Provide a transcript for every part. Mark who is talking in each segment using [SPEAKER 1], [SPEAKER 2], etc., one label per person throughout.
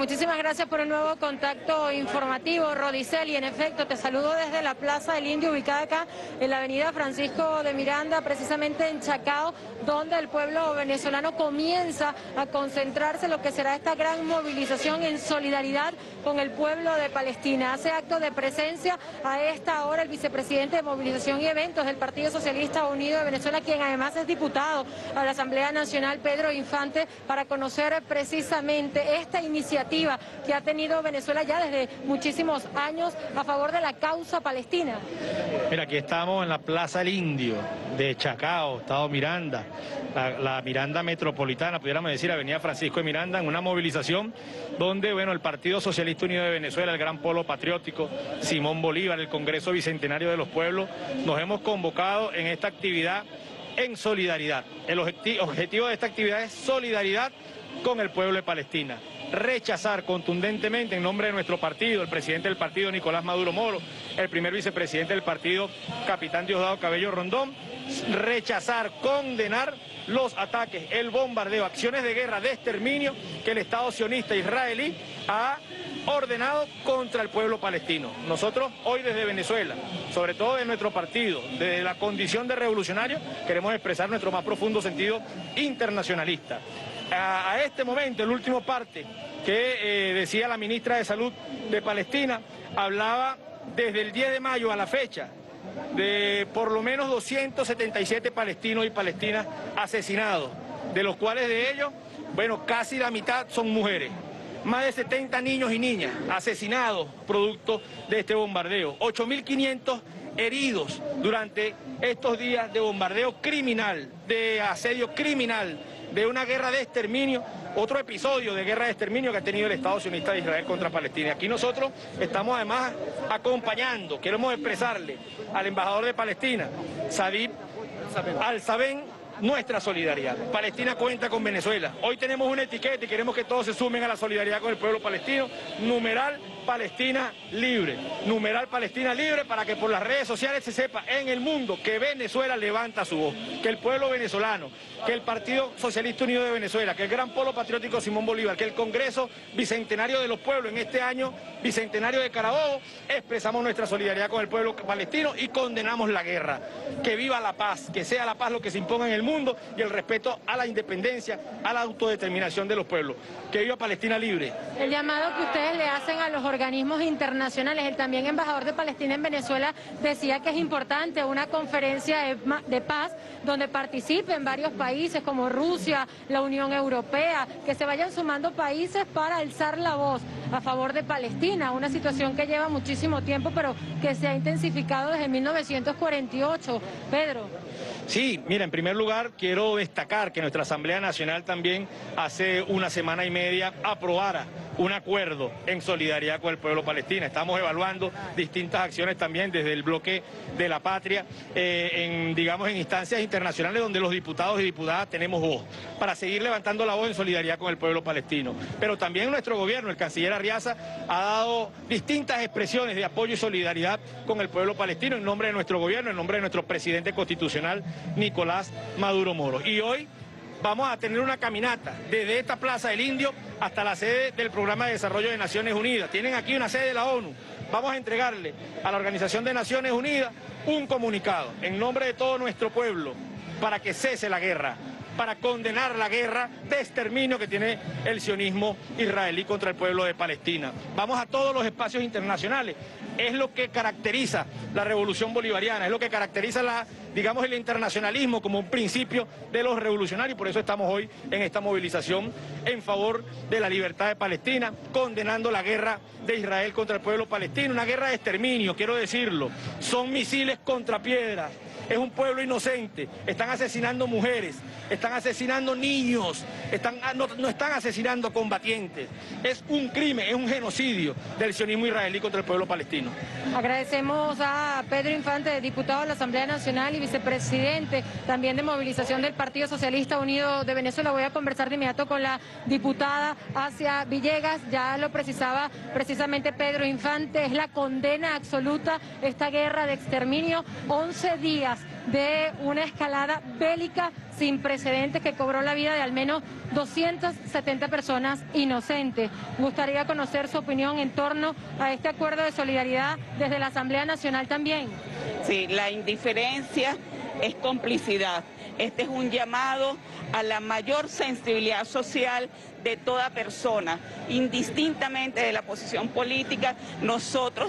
[SPEAKER 1] muchísimas gracias por el nuevo contacto informativo, Rodicel, y en efecto te saludo desde la Plaza del Indio, ubicada acá en la avenida Francisco de Miranda, precisamente en Chacao, donde el pueblo venezolano comienza a concentrarse en lo que será esta gran movilización en solidaridad con el pueblo de Palestina. Hace acto de presencia a esta hora el vicepresidente de Movilización y Eventos del Partido Socialista Unido de Venezuela, quien además es diputado a la Asamblea Nacional, Pedro Infante, para conocer precisamente esta iniciativa que ha tenido Venezuela ya desde muchísimos años a favor de la causa palestina.
[SPEAKER 2] Mira, aquí estamos en la Plaza del Indio de Chacao, Estado Miranda, la Miranda metropolitana, pudiéramos decir, Avenida Francisco de Miranda, en una movilización donde, bueno, el Partido Socialista Unido de Venezuela, el Gran Polo Patriótico, Simón Bolívar, el Congreso Bicentenario de los Pueblos, nos hemos convocado en esta actividad en solidaridad. El objetivo de esta actividad es solidaridad con el pueblo de Palestina. Rechazar contundentemente en nombre de nuestro partido, el presidente del partido Nicolás Maduro Moro, el primer vicepresidente del partido Capitán Diosdado Cabello Rondón, rechazar, condenar los ataques, el bombardeo, acciones de guerra, de exterminio que el Estado sionista israelí ha ordenado contra el pueblo palestino. Nosotros hoy desde Venezuela, sobre todo de nuestro partido, desde la condición de revolucionario, queremos expresar nuestro más profundo sentido internacionalista. A este momento, el último parte que decía la ministra de Salud de Palestina, hablaba desde el 10 de mayo a la fecha de por lo menos 277 palestinos y palestinas asesinados, de los cuales de ellos, bueno, casi la mitad son mujeres. Más de 70 niños y niñas asesinados producto de este bombardeo. 8.500 heridos durante estos días de bombardeo criminal, de asedio criminal, de una guerra de exterminio, otro episodio de guerra de exterminio que ha tenido el Estado sionista de Israel contra Palestina. Aquí nosotros estamos además acompañando, queremos expresarle al embajador de Palestina, Sadib Al-Saben, nuestra solidaridad. Palestina cuenta con Venezuela. Hoy tenemos una etiqueta y queremos que todos se sumen a la solidaridad con el pueblo palestino. Numeral Palestina libre. Numeral Palestina libre, para que por las redes sociales se sepa en el mundo que Venezuela levanta su voz, que el pueblo venezolano, que el Partido Socialista Unido de Venezuela, que el Gran Polo Patriótico Simón Bolívar, que el Congreso Bicentenario de los Pueblos, en este año Bicentenario de Carabobo, expresamos nuestra solidaridad con el pueblo palestino y condenamos la guerra. Que viva la paz, que sea la paz lo que se imponga en el mundo y el respeto a la independencia, a la autodeterminación de los pueblos. Que viva Palestina libre.
[SPEAKER 1] El llamado que ustedes le hacen a los organismos internacionales, el también embajador de Palestina en Venezuela decía que es importante una conferencia de paz donde participen varios países como Rusia, la Unión Europea, que se vayan sumando países para alzar la voz a favor de Palestina, una situación que lleva muchísimo tiempo pero que se ha intensificado desde 1948. Pedro.
[SPEAKER 2] Sí, mira, en primer lugar quiero destacar que nuestra Asamblea Nacional también hace una semana y media aprobara un acuerdo en solidaridad con el pueblo palestino. Estamos evaluando distintas acciones también desde el bloque de la patria, en instancias internacionales donde los diputados y diputadas tenemos voz, para seguir levantando la voz en solidaridad con el pueblo palestino. Pero también nuestro gobierno, el canciller Arriaza, ha dado distintas expresiones de apoyo y solidaridad con el pueblo palestino en nombre de nuestro gobierno, en nombre de nuestro presidente constitucional, Nicolás Maduro Moro. Y hoy vamos a tener una caminata desde esta Plaza del Indio hasta la sede del Programa de Desarrollo de Naciones Unidas. Tienen aquí una sede de la ONU. Vamos a entregarle a la Organización de Naciones Unidas un comunicado en nombre de todo nuestro pueblo para que cese la guerra, para condenar la guerra de exterminio que tiene el sionismo israelí contra el pueblo de Palestina. Vamos a todos los espacios internacionales. Es lo que caracteriza la revolución bolivariana, es lo que caracteriza el internacionalismo como un principio de los revolucionarios. Por eso estamos hoy en esta movilización en favor de la libertad de Palestina, condenando la guerra de Israel contra el pueblo palestino, una guerra de exterminio, quiero decirlo. Son misiles contra piedras. Es un pueblo inocente, están asesinando mujeres, están asesinando niños, no están asesinando combatientes. Es un crimen, es un genocidio del sionismo israelí contra el pueblo palestino.
[SPEAKER 1] Agradecemos a Pedro Infante, diputado de la Asamblea Nacional y vicepresidente también de movilización del Partido Socialista Unido de Venezuela. Voy a conversar de inmediato con la diputada Asia Villegas. Ya lo precisaba precisamente Pedro Infante, es la condena absoluta esta guerra de exterminio. 11 días de una escalada bélica sin precedentes que cobró la vida de al menos 270 personas inocentes. Gustaría conocer su opinión en torno a este acuerdo de solidaridad desde la Asamblea Nacional también.
[SPEAKER 3] Sí, la indiferencia es complicidad. Este es un llamado a la mayor sensibilidad social de toda persona, indistintamente de la posición política. Nosotros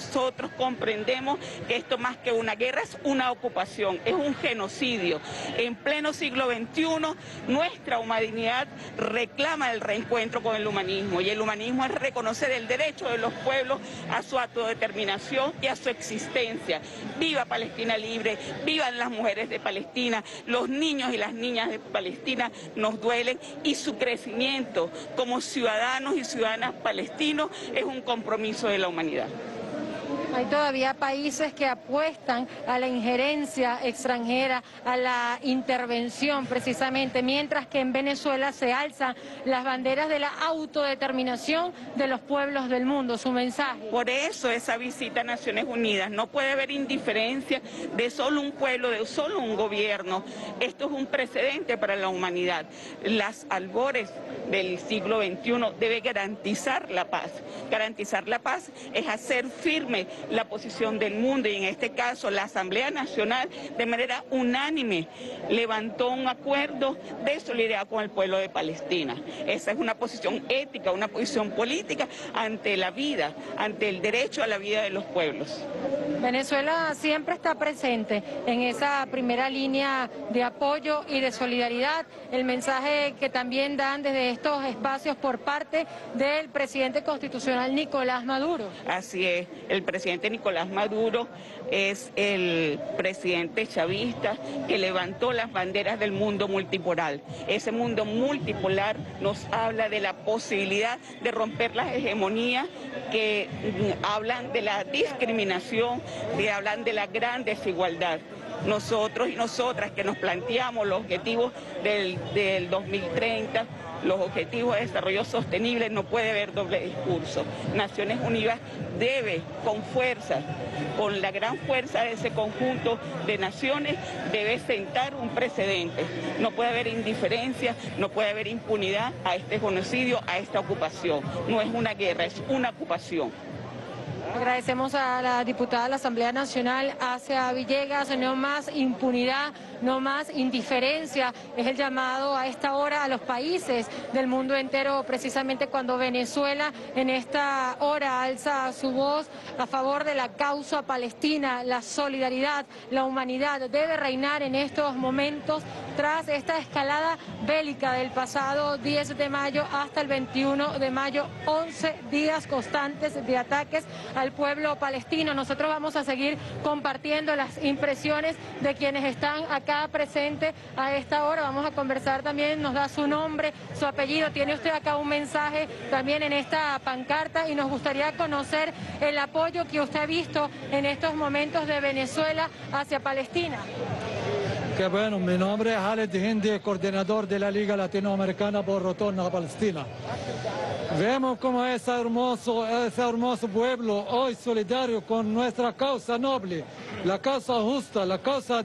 [SPEAKER 3] comprendemos que esto más que una guerra es una ocupación, es un genocidio. En pleno siglo XXI, nuestra humanidad reclama el reencuentro con el humanismo, y el humanismo es reconocer el derecho de los pueblos a su autodeterminación y a su existencia. Viva Palestina libre, vivan las mujeres de Palestina, los niños y las niñas de Palestina nos duelen, y su crecimiento como ciudadanos y ciudadanas palestinos es un compromiso de la humanidad.
[SPEAKER 1] Hay todavía países que apuestan a la injerencia extranjera, a la intervención precisamente, mientras que en Venezuela se alzan las banderas de la autodeterminación de los pueblos del mundo. Su mensaje.
[SPEAKER 3] Por eso esa visita a Naciones Unidas, no puede haber indiferencia de solo un pueblo, de solo un gobierno. Esto es un precedente para la humanidad. Las albores del siglo XXI debe garantizar la paz. Garantizar la paz es hacer firme la posición del mundo, y en este caso la Asamblea Nacional de manera unánime levantó un acuerdo de solidaridad con el pueblo de Palestina. Esa es una posición ética, una posición política ante la vida, ante el derecho a la vida de los pueblos.
[SPEAKER 1] Venezuela siempre está presente en esa primera línea de apoyo y de solidaridad. El mensaje que también dan desde estos espacios por parte del presidente constitucional Nicolás Maduro.
[SPEAKER 3] Así es, el presidente Nicolás Maduro es el presidente chavista que levantó las banderas del mundo multipolar. Ese mundo multipolar nos habla de la posibilidad de romper las hegemonías que hablan de la discriminación, que hablan de la gran desigualdad. Nosotros y nosotras que nos planteamos los objetivos del 2030, los objetivos de desarrollo sostenible, no puede haber doble discurso. Naciones Unidas debe, con fuerza, con la gran fuerza de ese conjunto de naciones, debe sentar un precedente. No puede haber indiferencia, no puede haber impunidad a este genocidio, a esta ocupación. No es una guerra, es una ocupación.
[SPEAKER 1] Agradecemos a la diputada de la Asamblea Nacional, Asia Villegas. No más impunidad, no más indiferencia. Es el llamado a esta hora a los países del mundo entero, precisamente cuando Venezuela en esta hora alza su voz a favor de la causa palestina. La solidaridad, la humanidad debe reinar en estos momentos tras esta escalada bélica del pasado 10 de mayo hasta el 21 de mayo, 11 días constantes de ataques al pueblo palestino. Nosotros vamos a seguir compartiendo las impresiones de quienes están acá presentes a esta hora. Vamos a conversar también, nos da su nombre, su apellido. Tiene usted acá un mensaje también en esta pancarta, y nos gustaría conocer el apoyo que usted ha visto en estos momentos de Venezuela hacia Palestina.
[SPEAKER 4] Qué bueno, mi nombre es Khaled Hindi, coordinador de la Liga Latinoamericana por Retorno a Palestina. Vemos cómo ese hermoso pueblo hoy solidario con nuestra causa noble, la causa justa, la causa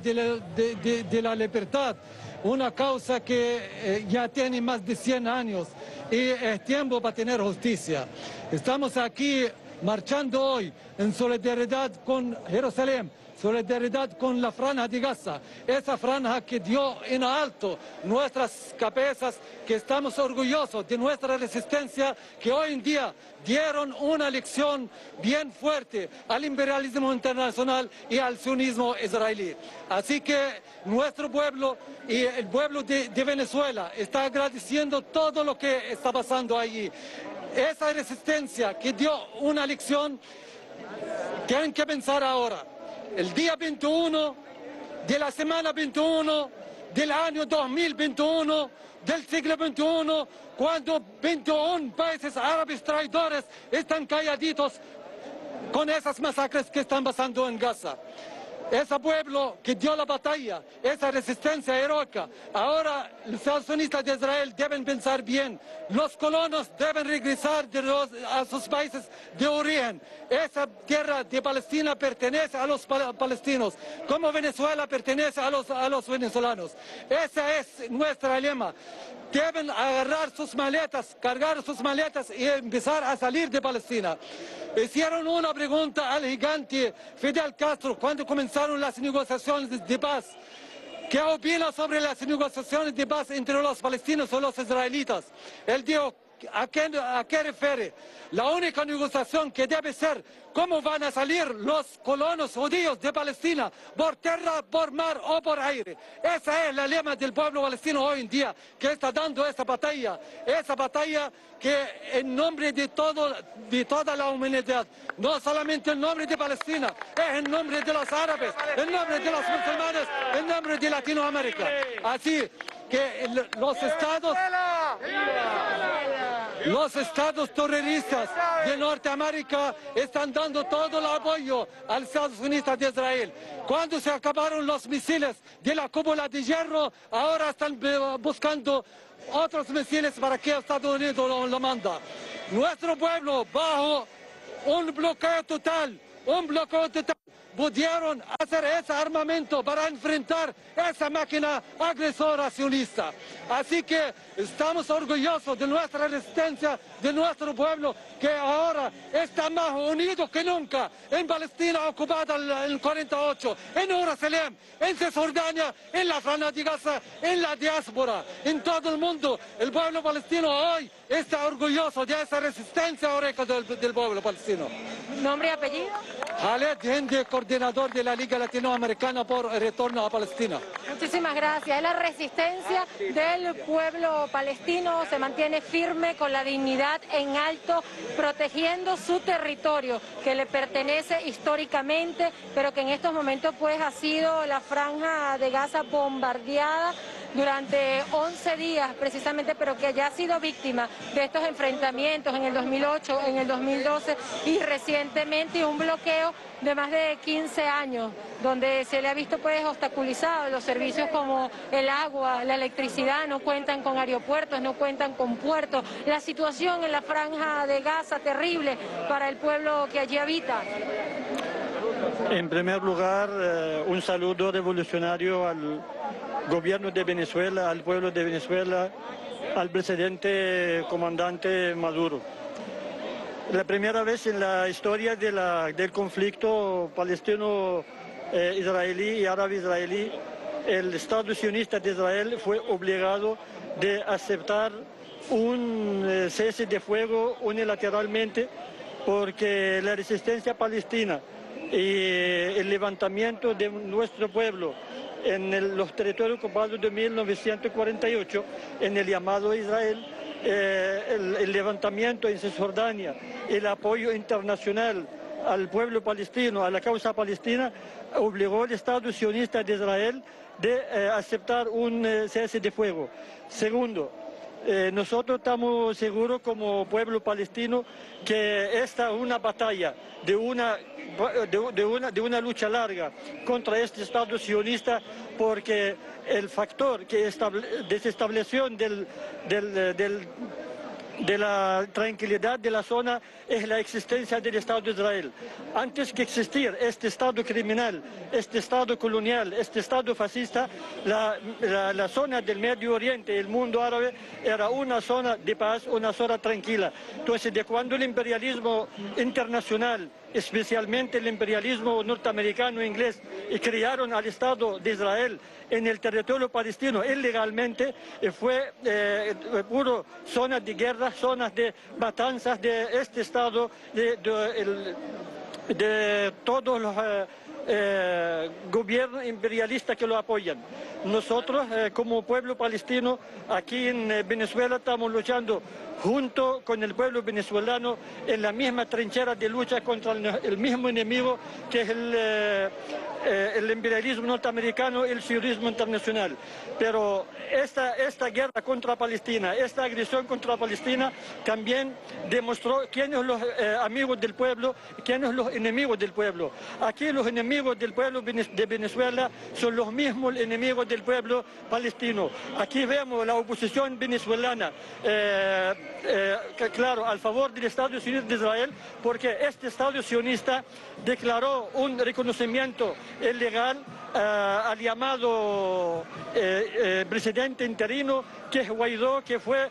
[SPEAKER 4] de la libertad, una causa que ya tiene más de 100 años y es tiempo para tener justicia. Estamos aquí marchando hoy en solidaridad con Jerusalén, solidaridad con la franja de Gaza, esa franja que dio en alto nuestras cabezas, que estamos orgullosos de nuestra resistencia, que hoy en día dieron una lección bien fuerte al imperialismo internacional y al sionismo israelí. Así que nuestro pueblo y el pueblo de Venezuela está agradeciendo todo lo que está pasando allí. Esa resistencia que dio una lección, tienen que pensar ahora. El día 21 de la semana 21 del año 2021 del siglo XXI, cuando 21 países árabes traidores están calladitos con esas masacres que están pasando en Gaza. ese pueblo que dio la batalla, esa resistencia heroica. Ahora los sionistas de Israel deben pensar bien. Los colonos deben regresar a sus países de origen. Esa tierra de Palestina pertenece a los palestinos, como Venezuela pertenece a los venezolanos. Ese es nuestro lema. Deben agarrar sus maletas, cargar sus maletas y empezar a salir de Palestina. Hicieron una pregunta al gigante Fidel Castro cuando comenzaron las negociaciones de paz. ¿Qué opina sobre las negociaciones de paz entre los palestinos y los israelitas? Él dijo, ¿a qué refiere? La única negociación que debe ser cómo van a salir los colonos judíos de Palestina, por tierra, por mar o por aire. Esa es la lema del pueblo palestino hoy en día, que está dando esa batalla que en nombre de toda la humanidad, no solamente en nombre de Palestina, es en nombre de los árabes, en nombre de los musulmanes, en nombre de Latinoamérica. Así que los estados terroristas de Norteamérica están dando todo el apoyo a los Estados Unidos de Israel. Cuando se acabaron los misiles de la cúpula de hierro, ahora están buscando otros misiles para que Estados Unidos lo manda. Nuestro pueblo, bajo un bloqueo total, pudieron hacer ese armamento para enfrentar esa máquina agresora sionista. Así que estamos orgullosos de nuestra resistencia, de nuestro pueblo, que ahora está más unido que nunca en Palestina ocupada en el 48, en Jerusalén, en Cisjordania, en la Franja de Gaza, en la diáspora, en todo el mundo. El pueblo palestino hoy está orgulloso de esa resistencia heroica del pueblo palestino.
[SPEAKER 1] ¿Nombre y apellido?
[SPEAKER 4] Khaled Hindi, coordinador de la Liga Latinoamericana por Retorno a Palestina.
[SPEAKER 1] Muchísimas gracias. La resistencia del pueblo palestino se mantiene firme con la dignidad en alto, protegiendo su territorio que le pertenece históricamente, pero que en estos momentos pues ha sido la Franja de Gaza bombardeada durante 11 días precisamente, pero que ya ha sido víctima de estos enfrentamientos en el 2008, en el 2012 y recientemente un bloqueo de más de 15 años, donde se le ha visto pues obstaculizado los servicios como el agua, la electricidad, no cuentan con aeropuertos, no cuentan con puertos. La situación en la Franja de Gaza terrible para el pueblo que allí habita.
[SPEAKER 5] En primer lugar, un saludo revolucionario al gobierno de Venezuela, al pueblo de Venezuela, al presidente comandante Maduro. La primera vez en la historia del conflicto palestino-israelí y árabe-israelí, el Estado sionista de Israel fue obligado de aceptar un cese de fuego unilateralmente porque la resistencia palestina y el levantamiento de nuestro pueblo en los territorios ocupados de 1948, en el llamado Israel, el levantamiento en Cisjordania, el apoyo internacional al pueblo palestino, a la causa palestina, obligó al Estado sionista de Israel de aceptar un cese de fuego. Segundo, nosotros estamos seguros como pueblo palestino que esta es una batalla de una lucha larga contra este Estado sionista, porque el factor que desestabilización de la tranquilidad de la zona es la existencia del Estado de Israel. Antes que existir este Estado criminal, este Estado colonial, este Estado fascista, la zona del Medio Oriente, el mundo árabe, era una zona de paz, una zona tranquila. Entonces, de cuando el imperialismo internacional, especialmente el imperialismo norteamericano e inglés, crearon al Estado de Israel en el territorio palestino ilegalmente, fue puro zonas de guerra, zonas de matanzas de este Estado, de todos los gobiernos imperialistas que lo apoyan. nosotros como pueblo palestino aquí en Venezuela estamos luchando junto con el pueblo venezolano en la misma trinchera de lucha contra el mismo enemigo que es el imperialismo norteamericano y el sionismo internacional. Pero esta guerra contra Palestina, esta agresión contra Palestina también demostró quiénes son los amigos del pueblo y quiénes son los enemigos del pueblo. Aquí los enemigos del pueblo de Venezuela son los mismos enemigos del pueblo palestino. Aquí vemos la oposición venezolana, claro, al favor del Estado sionista de Israel, porque este Estado sionista declaró un reconocimiento ilegal al llamado presidente interino, que es Guaidó, que fue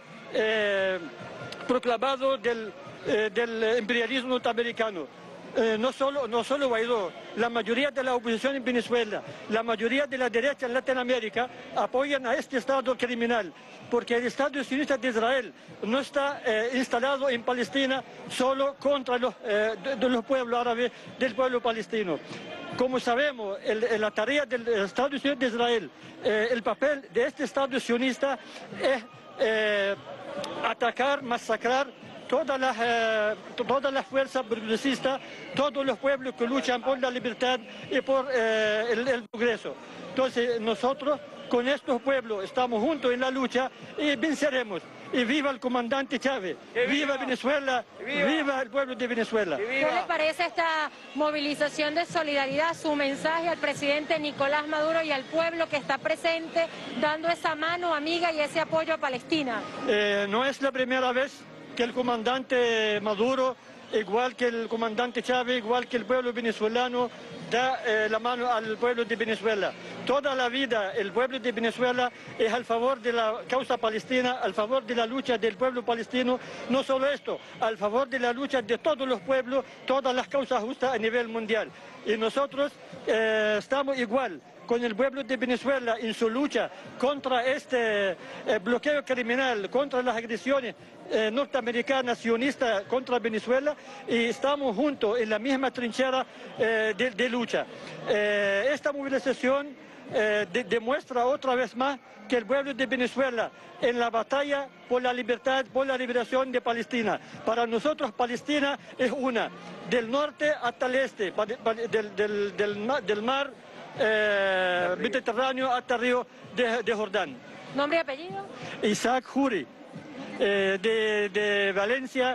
[SPEAKER 5] proclamado del imperialismo norteamericano. No solo Guaidó, la mayoría de la oposición en Venezuela, la mayoría de la derecha en Latinoamérica apoyan a este Estado criminal, porque el Estado sionista de Israel no está instalado en Palestina solo contra los pueblos árabes del pueblo palestino. Como sabemos, la tarea del Estado sionista de Israel, el papel de este Estado sionista es atacar, masacrar todas las fuerzas progresistas, todos los pueblos que luchan por la libertad y por el progreso. Entonces nosotros con estos pueblos estamos juntos en la lucha y venceremos. Y viva el comandante Chávez, viva Venezuela, viva el pueblo de Venezuela.
[SPEAKER 1] ¿Qué le parece esta movilización de solidaridad, su mensaje al presidente Nicolás Maduro y al pueblo que está presente, dando esa mano amiga y ese apoyo a Palestina?
[SPEAKER 5] No es la primera vez que el comandante Maduro, igual que el comandante Chávez, igual que el pueblo venezolano, da la mano al pueblo de Venezuela. Toda la vida el pueblo de Venezuela es al favor de la causa palestina, al favor de la lucha del pueblo palestino. No solo esto, al favor de la lucha de todos los pueblos, todas las causas justas a nivel mundial. Y nosotros estamos igual con el pueblo de Venezuela en su lucha contra este bloqueo criminal, contra las agresiones norteamericanas, sionistas contra Venezuela, y estamos juntos en la misma trinchera de lucha. Esta movilización demuestra otra vez más que el pueblo de Venezuela en la batalla por la libertad, por la liberación de Palestina. Para nosotros Palestina es una, del norte hasta el este, del mar Mediterráneo hasta el río de Jordán.
[SPEAKER 1] ¿Nombre y apellido?
[SPEAKER 5] Isaac Juri, de Valencia,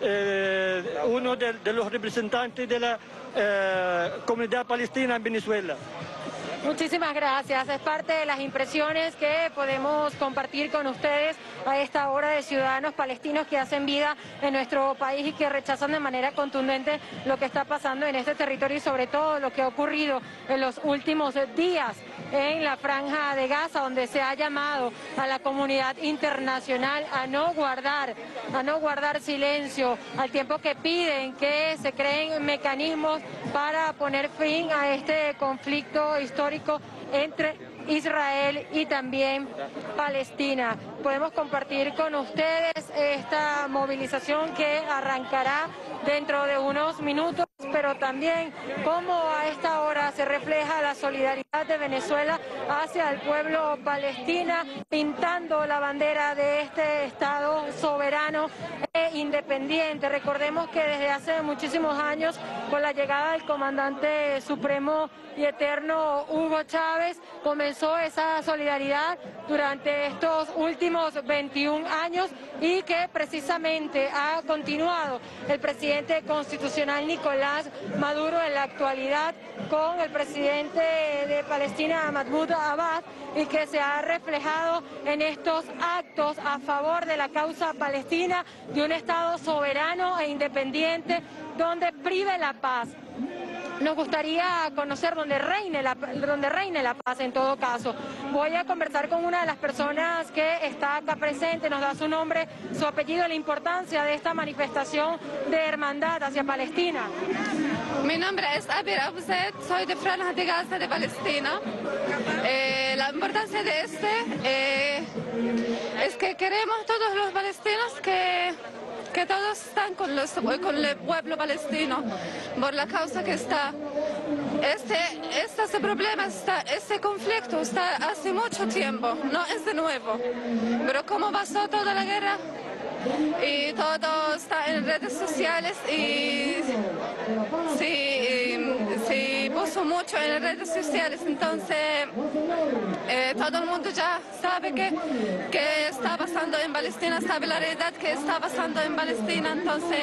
[SPEAKER 5] uno de los representantes de la comunidad palestina en Venezuela.
[SPEAKER 1] Muchísimas gracias. Es parte de las impresiones que podemos compartir con ustedes a esta hora de ciudadanos palestinos que hacen vida en nuestro país y que rechazan de manera contundente lo que está pasando en este territorio y sobre todo lo que ha ocurrido en los últimos días en la Franja de Gaza, donde se ha llamado a la comunidad internacional a no guardar silencio, al tiempo que piden que se creen mecanismos para poner fin a este conflicto histórico entre Israel y también Palestina. Podemos compartir con ustedes esta movilización que arrancará dentro de unos minutos, pero también cómo a esta hora se refleja la solidaridad de Venezuela hacia el pueblo palestino, pintando la bandera de este Estado soberano e independiente. Recordemos que desde hace muchísimos años, con la llegada del comandante supremo y eterno Hugo Chávez, comenzó esa solidaridad durante estos últimos 21 años y que precisamente ha continuado el presidente constitucional Nicolás Maduro en la actualidad con el presidente de Palestina Mahmoud Abbas, y que se ha reflejado en estos actos a favor de la causa palestina, de un Estado soberano e independiente donde prive la paz. Nos gustaría conocer donde reine la paz en todo caso. Voy a conversar con una de las personas que está acá presente, nos da su nombre, su apellido, la importancia de esta manifestación de hermandad hacia Palestina.
[SPEAKER 6] Mi nombre es Abir Abu Zaid, soy de Franja de Gaza, de Palestina. La importancia de es que queremos todos los palestinos que que todos están con el pueblo palestino por la causa que está. Este problema, este conflicto está hace mucho tiempo, no es de nuevo, pero como pasó toda la guerra y todo está en redes sociales y se puso mucho en las redes sociales, entonces todo el mundo ya sabe que está pasando en Palestina, sabe la realidad que está pasando en Palestina, entonces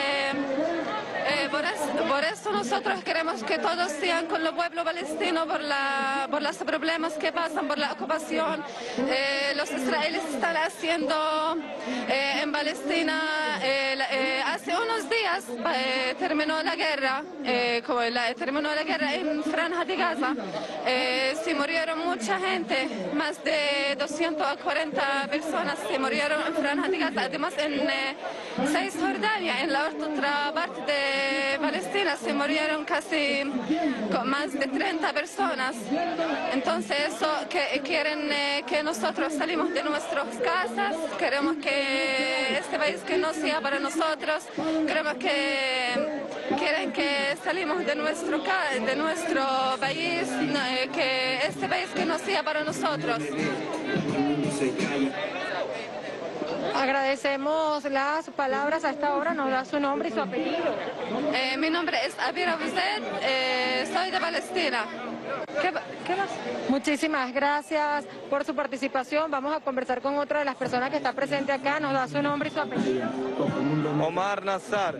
[SPEAKER 6] por eso nosotros queremos que todos sigan con el pueblo palestino por los problemas que pasan, por la ocupación. Los israelíes están haciendo en Palestina, hace unos días terminó la guerra, terminó la guerra en Franja de Gaza, se murieron mucha gente, más de 240 personas se murieron en Franja de Gaza, además en Cisjordania, en la otra parte de Palestina se murieron casi más de 30 personas. Entonces eso que quieren que nosotros salimos de nuestras casas, queremos que este país que no sea para nosotros, queremos que quieren que salimos de nuestro país, que este país que no sea para nosotros.
[SPEAKER 1] Agradecemos las palabras a esta hora, nos da su nombre y su apellido.
[SPEAKER 6] Mi nombre es Abira Buzet, soy de Palestina. ¿Qué más?
[SPEAKER 1] Muchísimas gracias por su participación. Vamos a conversar con otra de las personas que está presente acá, nos da su nombre y su apellido.
[SPEAKER 7] Omar Nazar.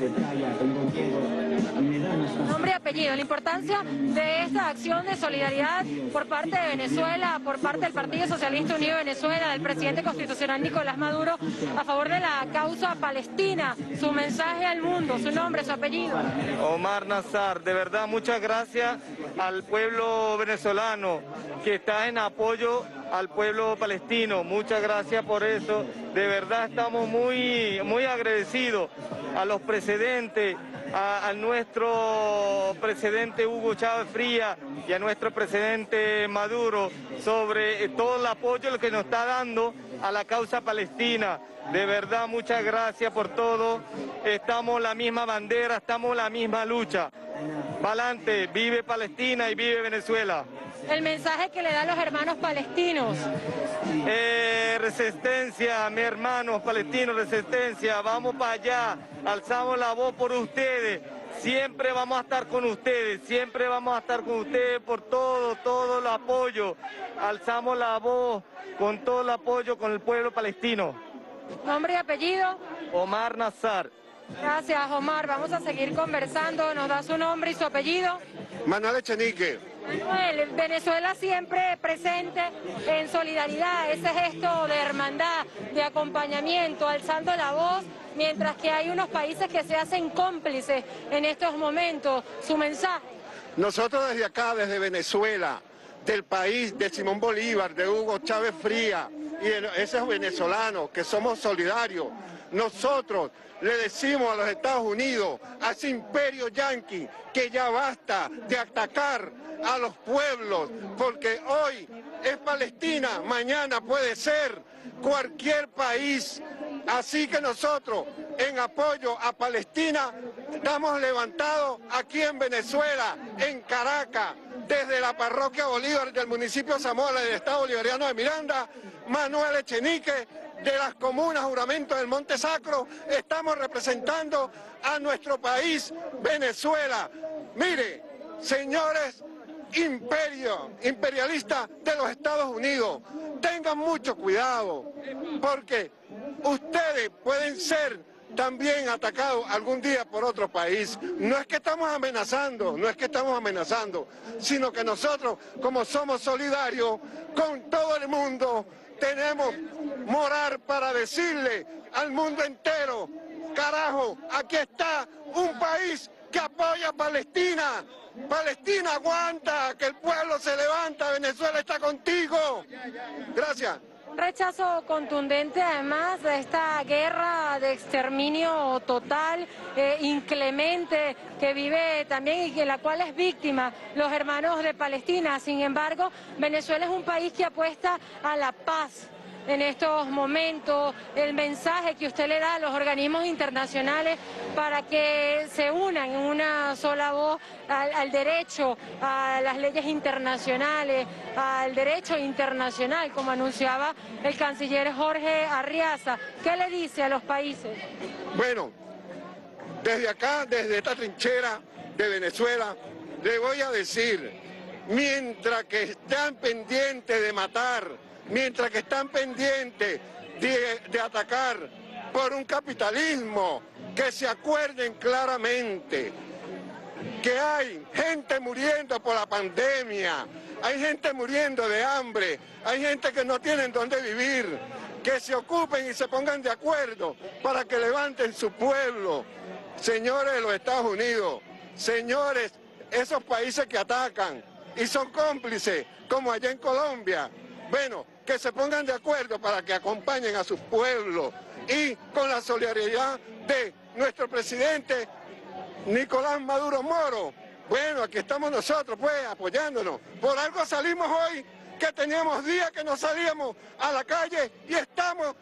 [SPEAKER 1] Nombre y apellido, la importancia de esta acción de solidaridad por parte de Venezuela, por parte del Partido Socialista Unido de Venezuela, del presidente constitucional Nicolás Maduro, a favor de la causa palestina, su mensaje al mundo, su nombre, su apellido.
[SPEAKER 7] Omar Nazar, de verdad muchas gracias al pueblo venezolano que está en apoyo al pueblo palestino, muchas gracias por eso, de verdad estamos muy agradecidos a los precedentes, a nuestro presidente Hugo Chávez Frías y a nuestro presidente Maduro sobre todo el apoyo que nos está dando a la causa palestina. De verdad, muchas gracias por todo. Estamos en la misma bandera, estamos en la misma lucha. Pa'lante, vive Palestina y vive Venezuela.
[SPEAKER 1] El mensaje que le dan los hermanos palestinos.
[SPEAKER 7] Resistencia, mis hermanos palestinos, resistencia, vamos para allá, alzamos la voz por ustedes, siempre vamos a estar con ustedes, siempre vamos a estar con ustedes por todo el apoyo, alzamos la voz con todo el apoyo con el pueblo palestino.
[SPEAKER 1] Nombre y apellido.
[SPEAKER 7] Omar Nazar.
[SPEAKER 1] Gracias, Omar, vamos a seguir conversando, nos da su nombre y su apellido.
[SPEAKER 8] Manuel Echenique.
[SPEAKER 1] Manuel, Venezuela siempre presente en solidaridad, ese gesto de hermandad, de acompañamiento, alzando la voz, mientras que hay unos países que se hacen cómplices en estos momentos. Su mensaje.
[SPEAKER 8] Nosotros desde acá, desde Venezuela, del país de Simón Bolívar, de Hugo Chávez Frías y de esos venezolanos que somos solidarios, nosotros le decimos a los Estados Unidos, a ese imperio yanqui, que ya basta de atacar a los pueblos, porque hoy es Palestina, mañana puede ser cualquier país. Así que nosotros, en apoyo a Palestina, estamos levantados aquí en Venezuela, en Caracas, desde la parroquia Bolívar del municipio Zamora del Estado Bolivariano de Miranda, Manuel Echenique, de las comunas Juramento del Monte Sacro, estamos representando a nuestro país, Venezuela. Mire, señores imperialistas de los Estados Unidos, tengan mucho cuidado, porque ustedes pueden ser también atacados algún día por otro país. No es que estamos amenazando, sino que nosotros, como somos solidarios con todo el mundo, tenemos moral para decirle al mundo entero, carajo, aquí está un país que apoya a Palestina. Palestina aguanta, que el pueblo se levanta, Venezuela está contigo. Gracias.
[SPEAKER 1] Un rechazo contundente además de esta guerra de exterminio total, inclemente, que vive también y en la cual es víctima los hermanos de Palestina. Sin embargo, Venezuela es un país que apuesta a la paz, en estos momentos, el mensaje que usted le da a los organismos internacionales para que se unan en una sola voz al derecho, a las leyes internacionales, al derecho internacional, como anunciaba el canciller Jorge Arriaza? ¿Qué le dice a los países?
[SPEAKER 8] Bueno, desde acá, desde esta trinchera de Venezuela, le voy a decir, mientras que están pendientes de matar, mientras que están pendientes de atacar por un capitalismo, que se acuerden claramente que hay gente muriendo por la pandemia, hay gente muriendo de hambre, hay gente que no tienen dónde vivir, que se ocupen y se pongan de acuerdo para que levanten su pueblo. Señores de los Estados Unidos, señores, esos países que atacan y son cómplices, como allá en Colombia, bueno, que se pongan de acuerdo para que acompañen a sus pueblos y con la solidaridad de nuestro presidente Nicolás Maduro Moro. Bueno, aquí estamos nosotros, pues, apoyándonos. Por algo salimos hoy, que teníamos días que no salíamos a la calle y estamos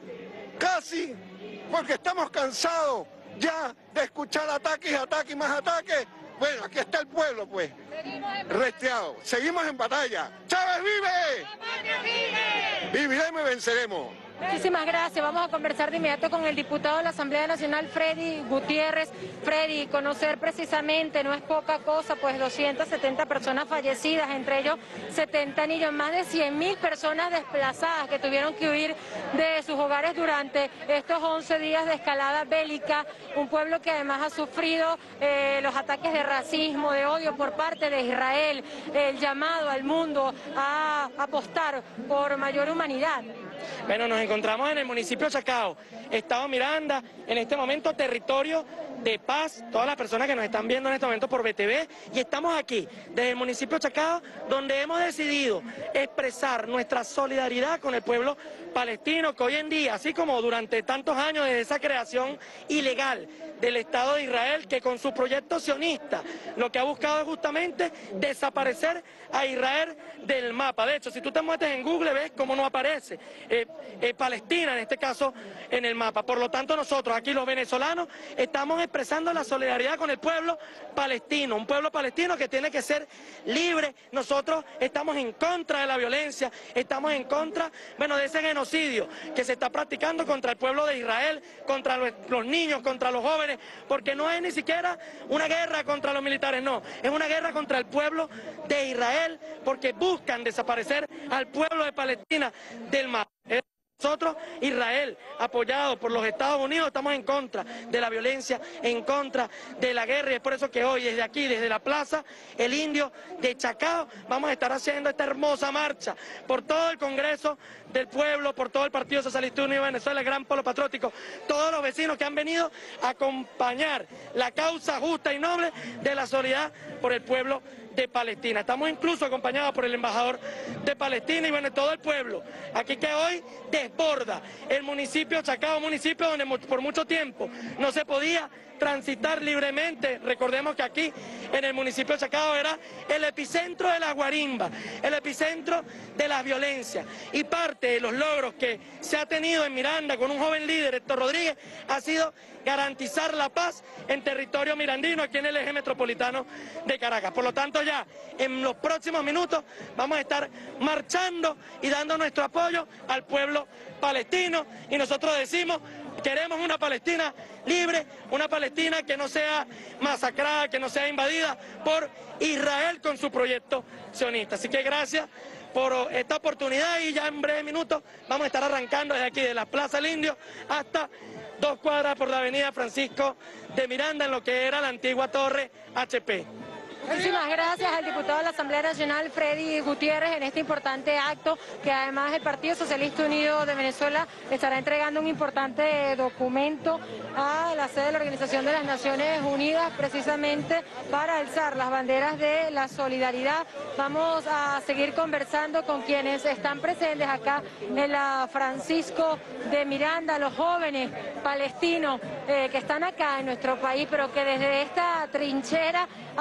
[SPEAKER 8] casi, porque estamos cansados ya de escuchar ataques, ataques y más ataques. Bueno, aquí está el pueblo, pues, resteado. Seguimos en batalla. ¡Chávez vive! ¡España vive! Viviremos y venceremos.
[SPEAKER 1] Muchísimas gracias. Vamos a conversar de inmediato con el diputado de la Asamblea Nacional, Freddy Gutiérrez. Freddy, conocer precisamente no es poca cosa, pues 270 personas fallecidas, entre ellos 70 niños, más de 100.000 personas desplazadas que tuvieron que huir de sus hogares durante estos 11 días de escalada bélica. Un pueblo que además ha sufrido los ataques de racismo, de odio por parte de Israel, el llamado al mundo a apostar por mayor humanidad.
[SPEAKER 9] Bueno, nos encontramos en el municipio de Chacao, Estado Miranda, en este momento territorio de paz, todas las personas que nos están viendo en este momento por BTV, y estamos aquí, desde el municipio de Chacao, donde hemos decidido expresar nuestra solidaridad con el pueblo palestino, que hoy en día, así como durante tantos años desde esa creación ilegal del Estado de Israel, que con su proyecto sionista lo que ha buscado es justamente desaparecer a Israel del mapa. De hecho, si tú te metes en Google, ves cómo no aparece Palestina, en este caso, en el mapa. Por lo tanto, nosotros aquí los venezolanos estamos expresando la solidaridad con el pueblo palestino, un pueblo palestino que tiene que ser libre. Nosotros estamos en contra de la violencia, estamos en contra, bueno, de ese genocidio que se está practicando contra el pueblo de Israel, contra los niños, contra los jóvenes, porque no es ni siquiera una guerra contra los militares, no, es una guerra contra el pueblo de Israel, porque buscan desaparecer al pueblo de Palestina del mapa. Nosotros, Israel, apoyado por los Estados Unidos, estamos en contra de la violencia, en contra de la guerra, y es por eso que hoy, desde aquí, desde la Plaza El Indio de Chacao, vamos a estar haciendo esta hermosa marcha por todo el Congreso del Pueblo, por todo el Partido Socialista Unido de Venezuela, el Gran Polo Patriótico, todos los vecinos que han venido a acompañar la causa justa y noble de la solidaridad por el pueblo de Palestina. Estamos incluso acompañados por el embajador de Palestina y bueno, todo el pueblo. Aquí que hoy desborda el municipio de Chacao, un municipio donde por mucho tiempo no se podía transitar libremente. Recordemos que aquí en el municipio de Chacao era el epicentro de la guarimba, el epicentro de la violencia, y parte de los logros que se ha tenido en Miranda con un joven líder, Héctor Rodríguez, ha sido garantizar la paz en territorio mirandino, aquí en el eje metropolitano de Caracas. Por lo tanto, ya en los próximos minutos vamos a estar marchando y dando nuestro apoyo al pueblo palestino, y nosotros decimos: queremos una Palestina libre, una Palestina que no sea masacrada, que no sea invadida por Israel con su proyecto sionista. Así que gracias por esta oportunidad, y ya en breves minutos vamos a estar arrancando desde aquí, de la Plaza El Indio, hasta 2 cuadras por la avenida Francisco de Miranda, en lo que era la antigua torre HP.
[SPEAKER 1] Muchísimas gracias al diputado de la Asamblea Nacional, Freddy Gutiérrez, en este importante acto, que además el Partido Socialista Unido de Venezuela estará entregando un importante documento a la sede de la Organización de las Naciones Unidas, precisamente para alzar las banderas de la solidaridad. Vamos a seguir conversando con quienes están presentes acá en la Francisco de Miranda, los jóvenes palestinos que están acá en nuestro país, pero que desde esta trinchera alzan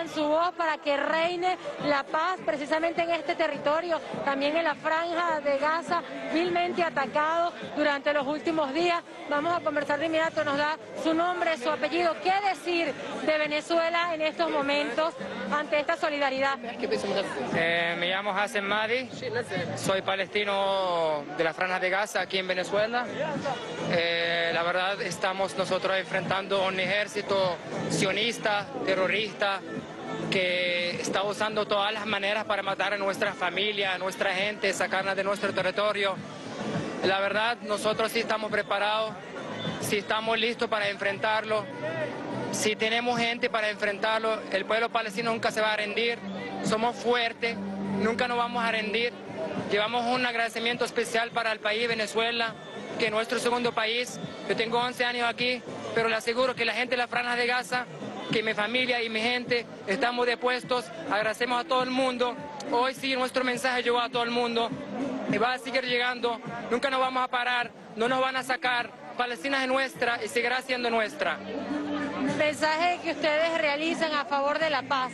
[SPEAKER 1] alcen su voz para que reine la paz precisamente en este territorio, también en la franja de Gaza, vilmente atacado durante los últimos días. Vamos a conversar de inmediato, nos da su nombre, su apellido. ¿Qué decir de Venezuela en estos momentos ante esta solidaridad?
[SPEAKER 10] Me llamo Hassan Mahdi, soy palestino de la franja de Gaza aquí en Venezuela. La verdad estamos nosotros enfrentando un ejército sionista, terrorista, que está usando todas las maneras para matar a nuestra familia, a nuestra gente, sacarla de nuestro territorio. La verdad, nosotros sí estamos preparados, sí estamos listos para enfrentarlo, sí tenemos gente para enfrentarlo. El pueblo palestino nunca se va a rendir, somos fuertes, nunca nos vamos a rendir. Llevamos un agradecimiento especial para el país Venezuela, que es nuestro segundo país. Yo tengo 11 años aquí, pero le aseguro que la gente de la franja de Gaza, que mi familia y mi gente estamos dispuestos, agradecemos a todo el mundo. Hoy sí nuestro mensaje llegó a todo el mundo y va a seguir llegando, nunca nos vamos a parar, no nos van a sacar, Palestina es nuestra y seguirá siendo nuestra.
[SPEAKER 1] Mensaje que ustedes realizan a favor de la paz.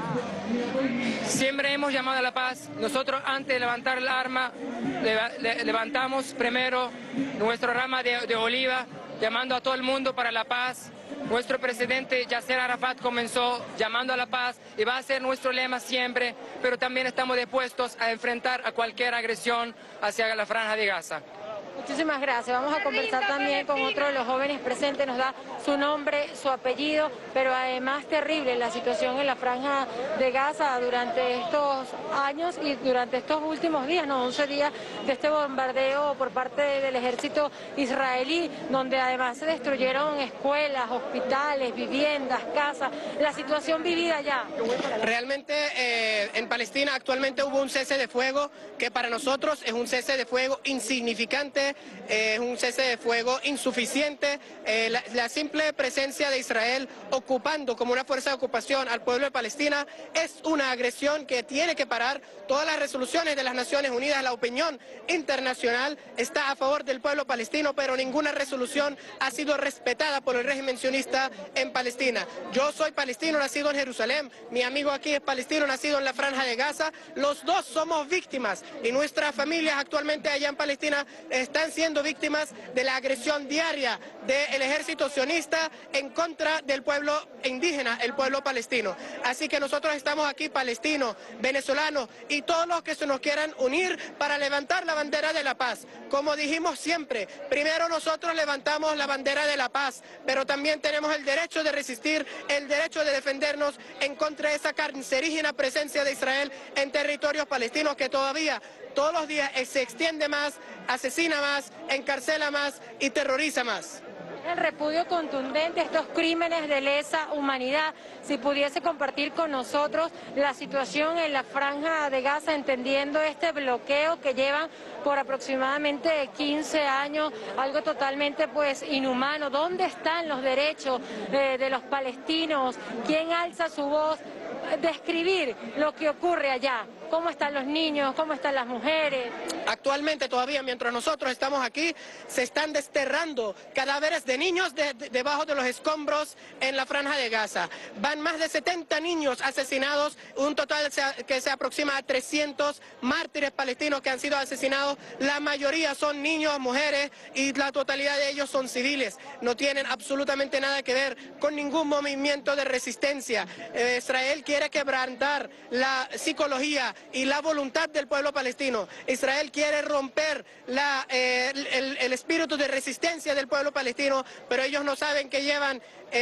[SPEAKER 10] Siempre hemos llamado a la paz. Nosotros antes de levantar el arma, levantamos primero nuestra rama de oliva, llamando a todo el mundo para la paz. Nuestro presidente Yasser Arafat comenzó llamando a la paz y va a ser nuestro lema siempre, pero también estamos dispuestos a enfrentar a cualquier agresión hacia la franja de Gaza.
[SPEAKER 1] Muchísimas gracias. Vamos a conversar también con otro de los jóvenes presentes. Nos da su nombre, su apellido, pero además terrible la situación en la franja de Gaza durante estos años y durante estos últimos días, 11 días de este bombardeo por parte del ejército israelí, donde además se destruyeron escuelas, hospitales, viviendas, casas. La situación vivida ya.
[SPEAKER 11] Realmente en Palestina actualmente hubo un cese de fuego que para nosotros es un cese de fuego insignificante, es un cese de fuego insuficiente. La simple presencia de Israel ocupando como una fuerza de ocupación al pueblo de Palestina es una agresión que tiene que parar. Todas las resoluciones de las Naciones Unidas, la opinión internacional está a favor del pueblo palestino, pero ninguna resolución ha sido respetada por el régimen sionista en Palestina. Yo soy palestino, nacido en Jerusalén, mi amigo aquí es palestino, nacido en la franja de Gaza. Los dos somos víctimas y nuestras familias actualmente allá en Palestina están siendo víctimas de la agresión diaria del ejército sionista en contra del pueblo indígena, el pueblo palestino. Así que nosotros estamos aquí, palestinos, venezolanos y todos los que se nos quieran unir para levantar la bandera de la paz. Como dijimos siempre, primero nosotros levantamos la bandera de la paz, pero también tenemos el derecho de resistir, el derecho de defendernos en contra de esa cancerígena presencia de Israel en territorios palestinos que todavía todos los días se extiende más, asesina más, encarcela más y terroriza más.
[SPEAKER 1] El repudio contundente a estos crímenes de lesa humanidad. Si pudiese compartir con nosotros la situación en la franja de Gaza, entendiendo este bloqueo que llevan por aproximadamente 15 años, algo totalmente pues inhumano. ¿Dónde están los derechos de los palestinos? ¿Quién alza su voz? Describir lo que ocurre allá. ¿Cómo están los niños? ¿Cómo están las mujeres?
[SPEAKER 11] Actualmente todavía, mientras nosotros estamos aquí, se están desterrando cadáveres de niños debajo de los escombros en la franja de Gaza. Van más de 70 niños asesinados, un total que se aproxima a 300 mártires palestinos que han sido asesinados. La mayoría son niños, mujeres y la totalidad de ellos son civiles. No tienen absolutamente nada que ver con ningún movimiento de resistencia. Israel quiere quebrantar la psicología y la voluntad del pueblo palestino. Israel quiere romper el espíritu de resistencia del pueblo palestino, pero ellos no saben que llevan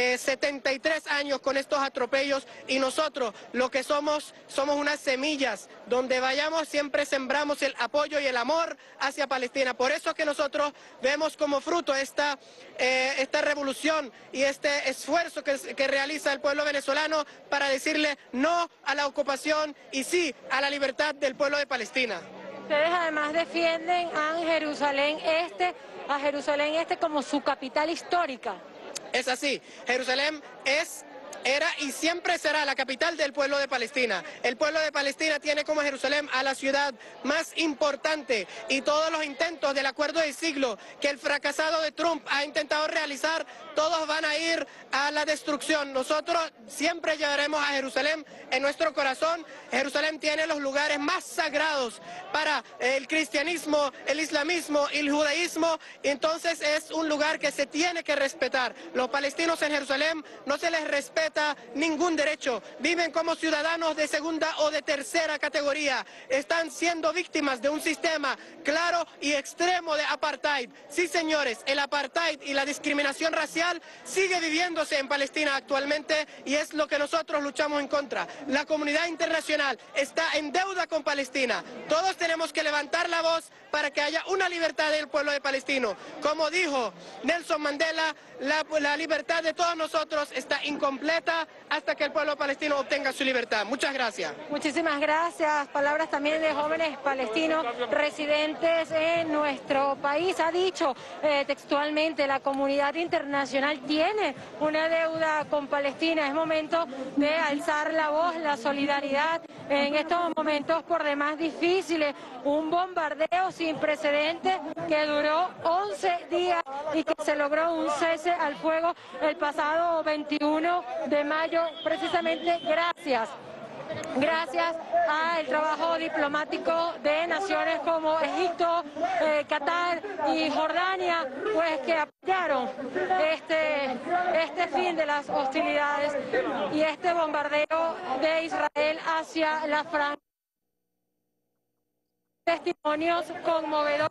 [SPEAKER 11] 73 años con estos atropellos y nosotros lo que somos unas semillas. Donde vayamos siempre sembramos el apoyo y el amor hacia Palestina. Por eso es que nosotros vemos como fruto esta revolución y este esfuerzo que realiza el pueblo venezolano para decirle no a la ocupación y sí a la libertad del pueblo de Palestina.
[SPEAKER 1] Ustedes además defienden a Jerusalén Este como su capital histórica.
[SPEAKER 11] Es así, Jerusalén es era y siempre será la capital del pueblo de Palestina. El pueblo de Palestina tiene como Jerusalén a la ciudad más importante, y todos los intentos del acuerdo del siglo que el fracasado de Trump ha intentado realizar, todos van a ir a la destrucción. Nosotros siempre llevaremos a Jerusalén en nuestro corazón. Jerusalén tiene los lugares más sagrados para el cristianismo, el islamismo y el judaísmo, entonces es un lugar que se tiene que respetar. Los palestinos en Jerusalén no se les respeta ningún derecho, viven como ciudadanos de segunda o de tercera categoría, están siendo víctimas de un sistema claro y extremo de apartheid. Sí, señores, el apartheid y la discriminación racial sigue viviéndose en Palestina actualmente, y es lo que nosotros luchamos en contra. La comunidad internacional está en deuda con Palestina. Todos tenemos que levantar la voz para que haya una libertad del pueblo de Palestino. Como dijo Nelson Mandela, la libertad de todos nosotros está incompleta hasta que el pueblo palestino obtenga su libertad. Muchas gracias.
[SPEAKER 1] Muchísimas gracias. Palabras también de jóvenes palestinos residentes en nuestro país. Ha dicho textualmente, la comunidad internacional tiene una deuda con Palestina. Es momento de alzar la voz, la solidaridad en estos momentos por demás difíciles. Un bombardeo sin precedentes que duró 11 días y que se logró un cese al fuego el pasado 21 de mayo, precisamente gracias al trabajo diplomático de naciones como Egipto, Qatar y Jordania, pues que apoyaron este fin de las hostilidades y este bombardeo de Israel hacia la franja. Testimonios conmovedores.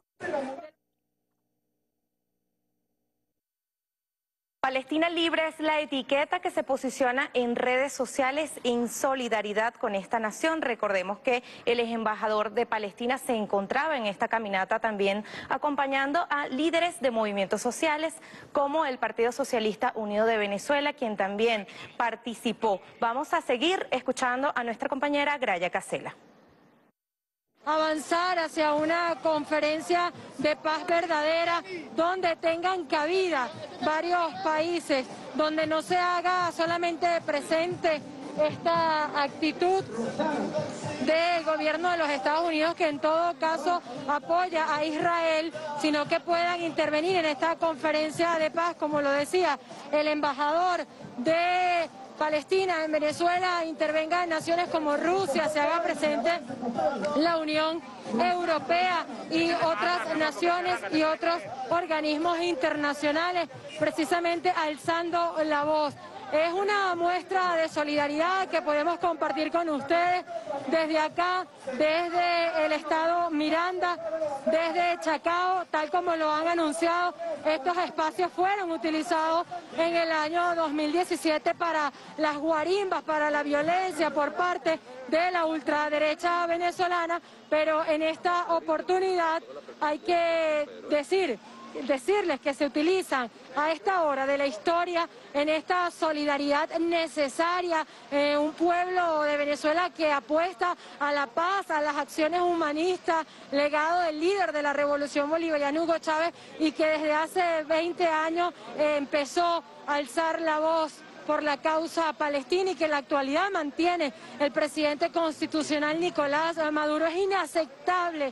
[SPEAKER 12] Palestina Libre es la etiqueta que se posiciona en redes sociales en solidaridad con esta nación. Recordemos que el ex embajador de Palestina se encontraba en esta caminata también acompañando a líderes de movimientos sociales como el Partido Socialista Unido de Venezuela, quien también participó. Vamos a seguir escuchando a nuestra compañera Graya Casela.
[SPEAKER 1] Avanzar hacia una conferencia de paz verdadera donde tengan cabida varios países, donde no se haga solamente presente esta actitud del gobierno de los Estados Unidos, que en todo caso apoya a Israel, sino que puedan intervenir en esta conferencia de paz, como lo decía el embajador de Palestina en Venezuela, intervenga en naciones como Rusia, se haga presente la Unión Europea y otras naciones y otros organismos internacionales, precisamente alzando la voz. Es una muestra de solidaridad que podemos compartir con ustedes desde acá, desde el estado Miranda, desde Chacao, tal como lo han anunciado. Estos espacios fueron utilizados en el año 2017 para las guarimbas, para la violencia por parte de la ultraderecha venezolana, pero en esta oportunidad hay que decirles que se utilizan a esta hora de la historia en esta solidaridad necesaria, un pueblo de Venezuela que apuesta a la paz, a las acciones humanistas, legado del líder de la revolución bolivariana Hugo Chávez, y que desde hace 20 años empezó a alzar la voz por la causa palestina y que en la actualidad mantiene el presidente constitucional Nicolás Maduro. Es inaceptable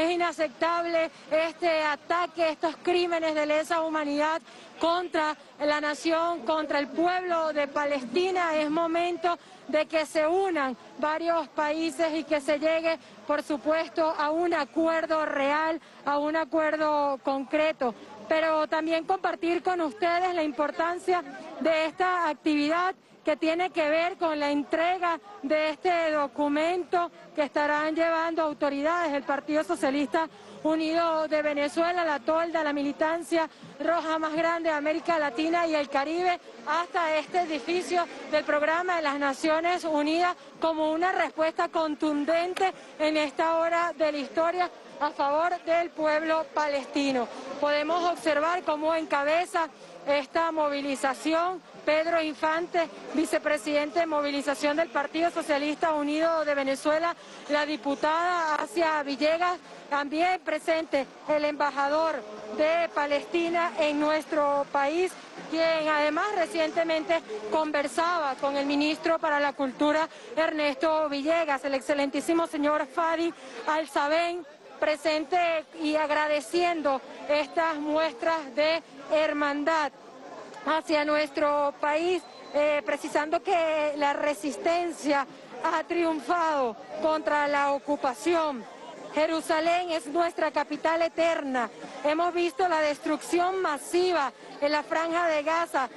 [SPEAKER 1] este ataque, estos crímenes de lesa humanidad contra la nación, contra el pueblo de Palestina. Es momento de que se unan varios países y que se llegue, por supuesto, a un acuerdo real, a un acuerdo concreto. Pero también compartir con ustedes la importancia de esta actividad que tiene que ver con la entrega de este documento que estarán llevando autoridades del Partido Socialista Unido de Venezuela, la tolda, la militancia roja más grande de América Latina y el Caribe, hasta este edificio del Programa de las Naciones Unidas, como una respuesta contundente en esta hora de la historia a favor del pueblo palestino. Podemos observar cómo encabeza esta movilización Pedro Infante, vicepresidente de movilización del Partido Socialista Unido de Venezuela, la diputada Asia Villegas, también presente el embajador de Palestina en nuestro país, quien además recientemente conversaba con el ministro para la Cultura, Ernesto Villegas, el excelentísimo señor Fadi Al-Sabén, presente y agradeciendo estas muestras de hermandad hacia nuestro país, precisando que la resistencia ha triunfado contra la ocupación. Jerusalén es nuestra capital eterna. Hemos visto la destrucción masiva en la Franja de Gaza,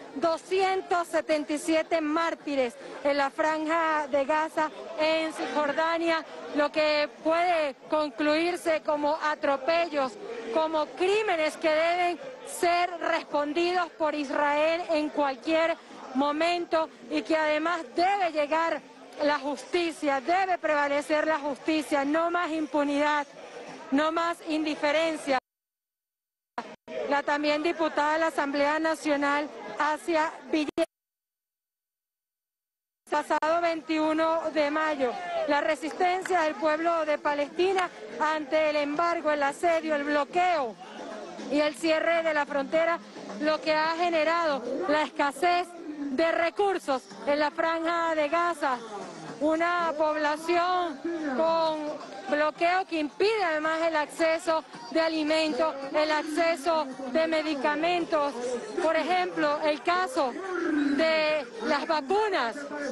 [SPEAKER 1] 277 mártires en la Franja de Gaza, en Cisjordania, lo que puede concluirse como atropellos, como crímenes que deben ser respondidos por Israel en cualquier momento y que además debe llegar la justicia, debe prevalecer la justicia, no más impunidad, no más indiferencia. La también diputada de la Asamblea Nacional, Asia Villegas, pasado 21 de mayo, la resistencia del pueblo de Palestina ante el embargo, el asedio, el bloqueo y el cierre de la frontera, lo que ha generado la escasez de recursos en la Franja de Gaza, una población con bloqueo que impide además el acceso de alimentos, el acceso de medicamentos. Por ejemplo, el caso de las vacunas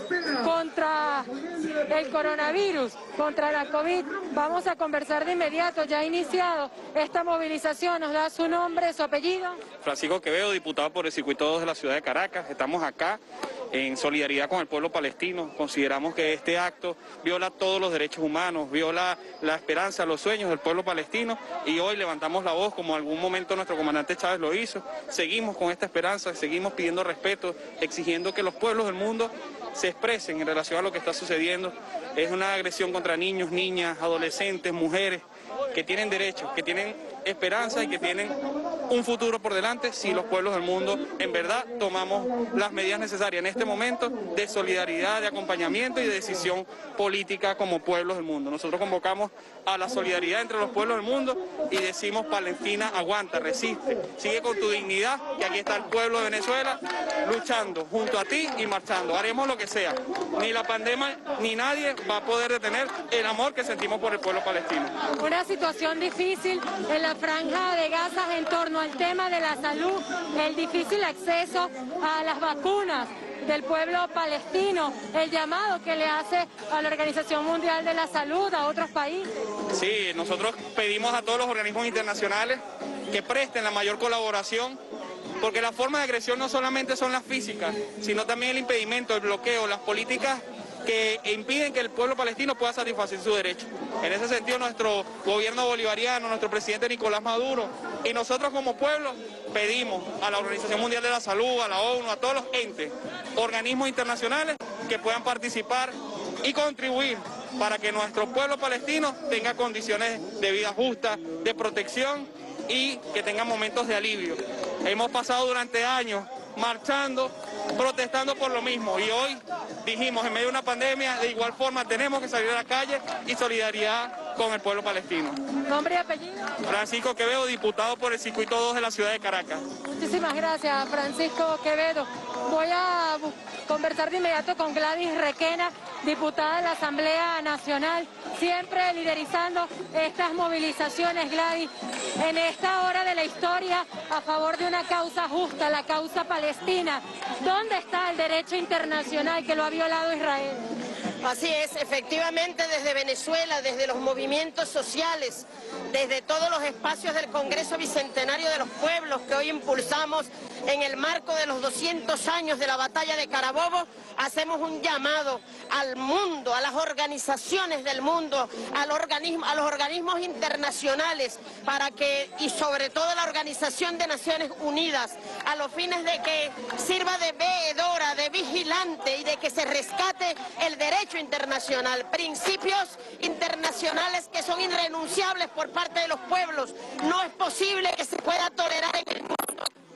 [SPEAKER 1] contra el coronavirus, contra la COVID. Vamos a conversar de inmediato, ya ha iniciado esta movilización. ¿Nos da su nombre, su apellido?
[SPEAKER 13] Francisco Quevedo, diputado por el Circuito 2 de la ciudad de Caracas. Estamos acá en solidaridad con el pueblo palestino. Consideramos que este acto viola todos los derechos humanos, viola la esperanza, los sueños del pueblo palestino, y hoy levantamos la voz como en algún momento nuestro comandante Chávez lo hizo. Seguimos con esta esperanza, seguimos pidiendo respeto, exigiendo que los pueblos del mundo se expresen en relación a lo que está sucediendo. Es una agresión contra niños, niñas, adolescentes, mujeres, que tienen derechos, que tienen esperanza y que tienen un futuro por delante si los pueblos del mundo en verdad tomamos las medidas necesarias en este momento de solidaridad, de acompañamiento y de decisión política como pueblos del mundo. Nosotros convocamos a la solidaridad entre los pueblos del mundo y decimos: Palestina, aguanta, resiste, sigue con tu dignidad, que aquí está el pueblo de Venezuela luchando junto a ti y marchando. Haremos lo que sea, ni la pandemia ni nadie va a poder detener el amor que sentimos por el pueblo palestino.
[SPEAKER 1] Una situación difícil en la Franja de Gaza en torno al tema de la salud, el difícil acceso a las vacunas del pueblo palestino, el llamado que le hace a la Organización Mundial de la Salud, a otros países.
[SPEAKER 13] Sí, nosotros pedimos a todos los organismos internacionales que presten la mayor colaboración, porque las formas de agresión no solamente son las físicas, sino también el impedimento, el bloqueo, las políticas que impiden que el pueblo palestino pueda satisfacer su derecho. En ese sentido, nuestro gobierno bolivariano, nuestro presidente Nicolás Maduro y nosotros como pueblo pedimos a la Organización Mundial de la Salud, a la ONU, a todos los entes, organismos internacionales que puedan participar y contribuir para que nuestro pueblo palestino tenga condiciones de vida justas, de protección y que tenga momentos de alivio. Hemos pasado durante años marchando, protestando por lo mismo, y hoy dijimos, en medio de una pandemia, de igual forma tenemos que salir a la calle y solidaridad con el pueblo palestino.
[SPEAKER 1] ¿Nombre y apellido?
[SPEAKER 13] Francisco Quevedo, diputado por el Circuito 2 de la ciudad de Caracas.
[SPEAKER 1] Muchísimas gracias, Francisco Quevedo. Voy a conversar de inmediato con Gladys Requena, diputada de la Asamblea Nacional, siempre liderizando estas movilizaciones. Gladys, en esta hora de la historia a favor de una causa justa, la causa palestina, ¿dónde está el derecho internacional que lo ha violado Israel?
[SPEAKER 14] Así es, efectivamente, desde Venezuela, desde los movimientos sociales, desde todos los espacios del Congreso Bicentenario de los Pueblos que hoy impulsamos en el marco de los 200 años de la batalla de Carabobo, hacemos un llamado al mundo, a las organizaciones del mundo, a los organismos internacionales, para que, y sobre todo a la Organización de Naciones Unidas, a los fines de que sirva de veedora, de vigilante y de que se rescate el derecho internacional, principios internacionales que son irrenunciables por parte de los pueblos. No es posible que se pueda tolerar en el mundo un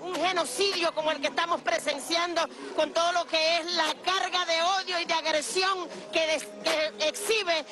[SPEAKER 14] un genocidio como el que estamos presenciando, con todo lo que es la carga de odio y de agresión que exhibe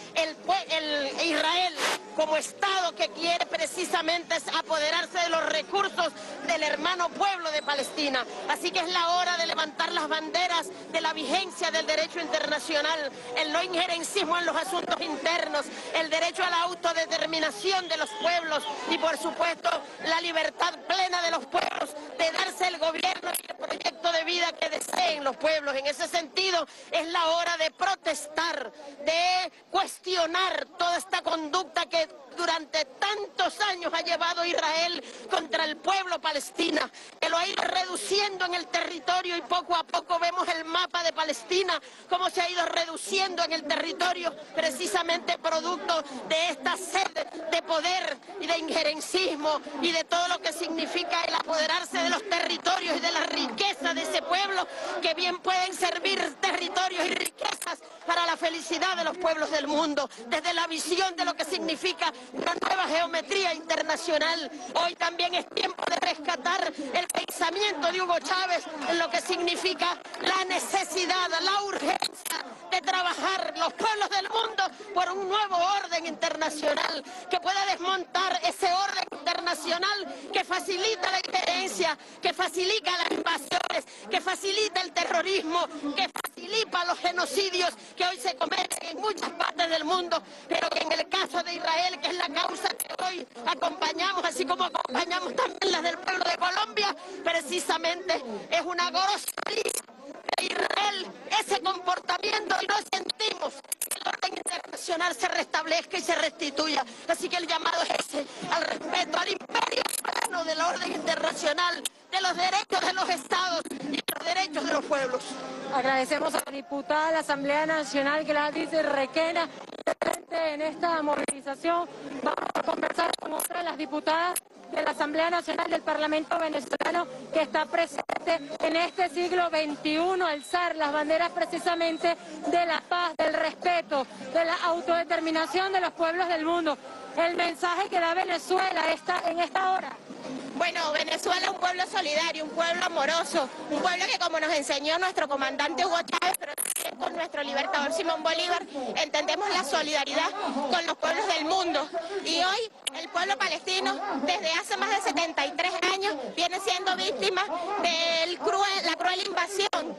[SPEAKER 14] el Israel como Estado que quiere precisamente apoderarse de los recursos del hermano pueblo de Palestina. Así que es la hora de levantar las banderas de la vigencia del derecho internacional, el no injerencismo en los asuntos internos, el derecho a la autodeterminación de los pueblos y, por supuesto, la libertad plena de los pueblos de darse el gobierno y el proyecto de vida que deseen los pueblos. En ese sentido, es la hora de protestar, de cuestionar toda esta conducta que durante tantos años ha llevado Israel contra el pueblo palestino, que lo ha ido reduciendo en el territorio, y poco a poco vemos el mapa de Palestina, cómo se ha ido reduciendo en el territorio, precisamente producto de esta sed de poder y de injerencismo y de todo lo que significa el apoderarse de los territorios y de la riqueza de ese pueblo, que bien pueden servir territorios y riquezas para la felicidad de los pueblos del mundo, desde la visión de lo que significa una nueva geometría internacional. Hoy también es tiempo de rescatar el pensamiento de Hugo Chávez en lo que significa la necesidad, la urgencia de trabajar los pueblos del mundo por un nuevo orden internacional que pueda desmontar ese orden internacional que facilita la injerencia, que facilita las invasiones, que facilita el terrorismo, que facilita los genocidios que hoy se cometen en muchas partes del mundo, pero que en el caso de Israel, que es la causa que hoy acompañamos, así como acompañamos también las del pueblo de Colombia, precisamente es una grosería de Israel ese comportamiento, y no sentimos que el orden internacional se restablezca y se restituya. Así que el llamado es ese, al respeto al imperio soberano del orden internacional, de los derechos de los estados y de los derechos de los pueblos.
[SPEAKER 1] Agradecemos a la diputada de la Asamblea Nacional, Gladys Requena, presente en esta movilización. Vamos a conversar con otra de las diputadas de la Asamblea Nacional del Parlamento venezolano que está presente en este siglo XXI, alzar las banderas precisamente de la paz, del respeto, de la autodeterminación de los pueblos del mundo. El mensaje que da Venezuela en esta hora.
[SPEAKER 15] Bueno, Venezuela es un pueblo solidario, un pueblo amoroso, un pueblo que, como nos enseñó nuestro comandante Hugo Chávez, pero también con nuestro libertador Simón Bolívar, entendemos la solidaridad con los pueblos del mundo. Y hoy el pueblo palestino, desde hace más de 73 años, viene siendo víctima de la cruel invasión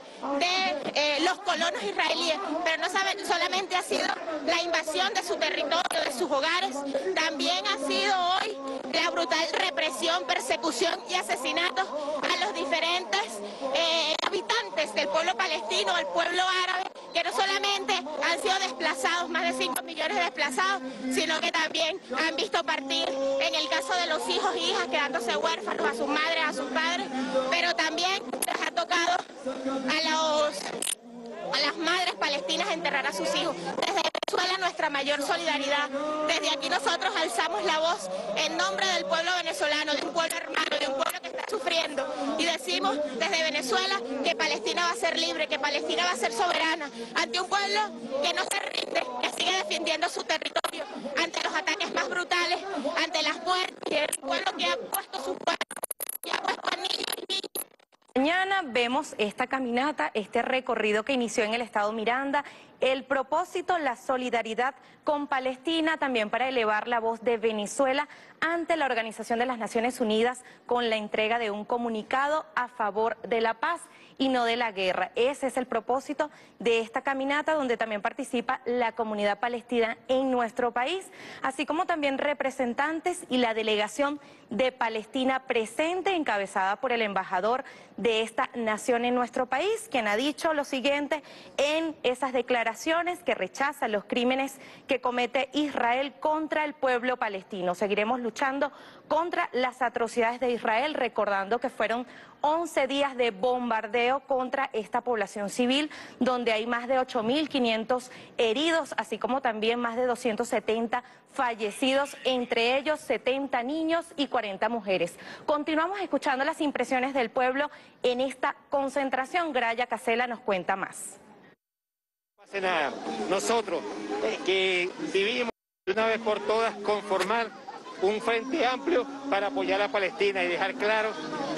[SPEAKER 15] de los colonos israelíes. Pero no solamente ha sido la invasión de su territorio, de sus hogares, también ha sido hoy la brutal represión, persecución y asesinatos a los diferentes habitantes del pueblo palestino, al pueblo árabe, que no solamente han sido desplazados, más de 5 millones de desplazados, sino que también han visto partir, en el caso de los hijos e hijas, quedándose huérfanos a sus madres, a sus padres, pero también les ha tocado a las madres palestinas enterrar a sus hijos. Desde Venezuela nuestra mayor solidaridad. Desde aquí nosotros alzamos la voz en nombre del pueblo venezolano, de un pueblo hermano, de un pueblo que está sufriendo, y decimos desde Venezuela que Palestina va a ser libre, que Palestina va a ser soberana, ante un pueblo que no se rinde, que sigue defendiendo su territorio ante los ataques más brutales, ante las muertes, y el pueblo que ha puesto sus cuerpos, que ha puesto a niños y niñas.
[SPEAKER 12] Mañana vemos esta caminata, este recorrido que inició en el estado Miranda. El propósito, la solidaridad con Palestina, también para elevar la voz de Venezuela ante la Organización de las Naciones Unidas con la entrega de un comunicado a favor de la paz y no de la guerra. Ese es el propósito de esta caminata, donde también participa la comunidad palestina en nuestro país, así como también representantes y la delegación de Palestina presente, encabezada por el embajador de esta nación en nuestro país, quien ha dicho lo siguiente en esas declaraciones, que rechaza los crímenes que comete Israel contra el pueblo palestino. Seguiremos luchando contra las atrocidades de Israel, recordando que fueron 11 días de bombardeo contra esta población civil, donde hay más de 8.500 heridos, así como también más de 270 fallecidos, entre ellos 70 niños y 40 mujeres. Continuamos escuchando las impresiones del pueblo en esta concentración. Graya Casela nos cuenta más.
[SPEAKER 16] No pasa nada. Nosotros que vivimos de una vez por todas conformar un frente amplio para apoyar a Palestina y dejar claro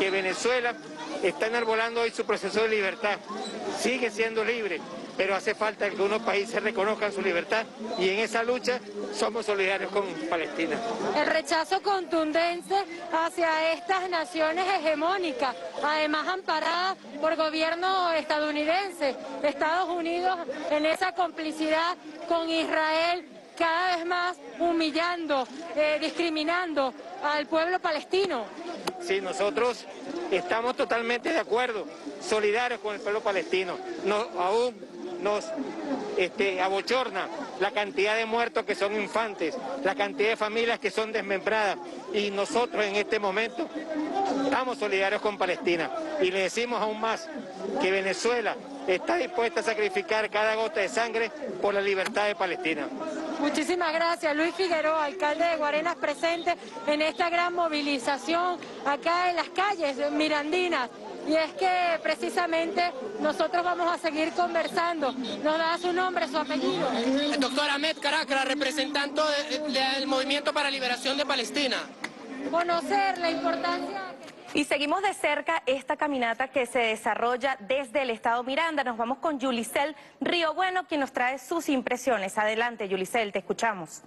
[SPEAKER 16] que Venezuela está enarbolando hoy su proceso de libertad, sigue siendo libre, pero hace falta que unos países reconozcan su libertad y en esa lucha somos solidarios con Palestina.
[SPEAKER 1] El rechazo contundente hacia estas naciones hegemónicas, además amparadas por gobierno estadounidense, Estados Unidos en esa complicidad con Israel, cada vez más humillando, discriminando al pueblo palestino.
[SPEAKER 16] Sí, nosotros estamos totalmente de acuerdo, solidarios con el pueblo palestino. Aún nos abochorna la cantidad de muertos que son infantes, la cantidad de familias que son desmembradas, y nosotros en este momento estamos solidarios con Palestina y le decimos aún más que Venezuela está dispuesta a sacrificar cada gota de sangre por la libertad de Palestina.
[SPEAKER 1] Muchísimas gracias. Luis Figueroa, alcalde de Guarenas, presente en esta gran movilización acá en las calles mirandinas. Y es que precisamente nosotros vamos a seguir conversando. Nos da su nombre, su apellido.
[SPEAKER 11] El doctor Ahmed Caracra, representante del Movimiento para Liberación de Palestina.
[SPEAKER 1] Conocer la importancia...
[SPEAKER 12] Y seguimos de cerca esta caminata que se desarrolla desde el estado Miranda. Nos vamos con Yulisel Río Bueno, quien nos trae sus impresiones. Adelante, Yulisel, te escuchamos.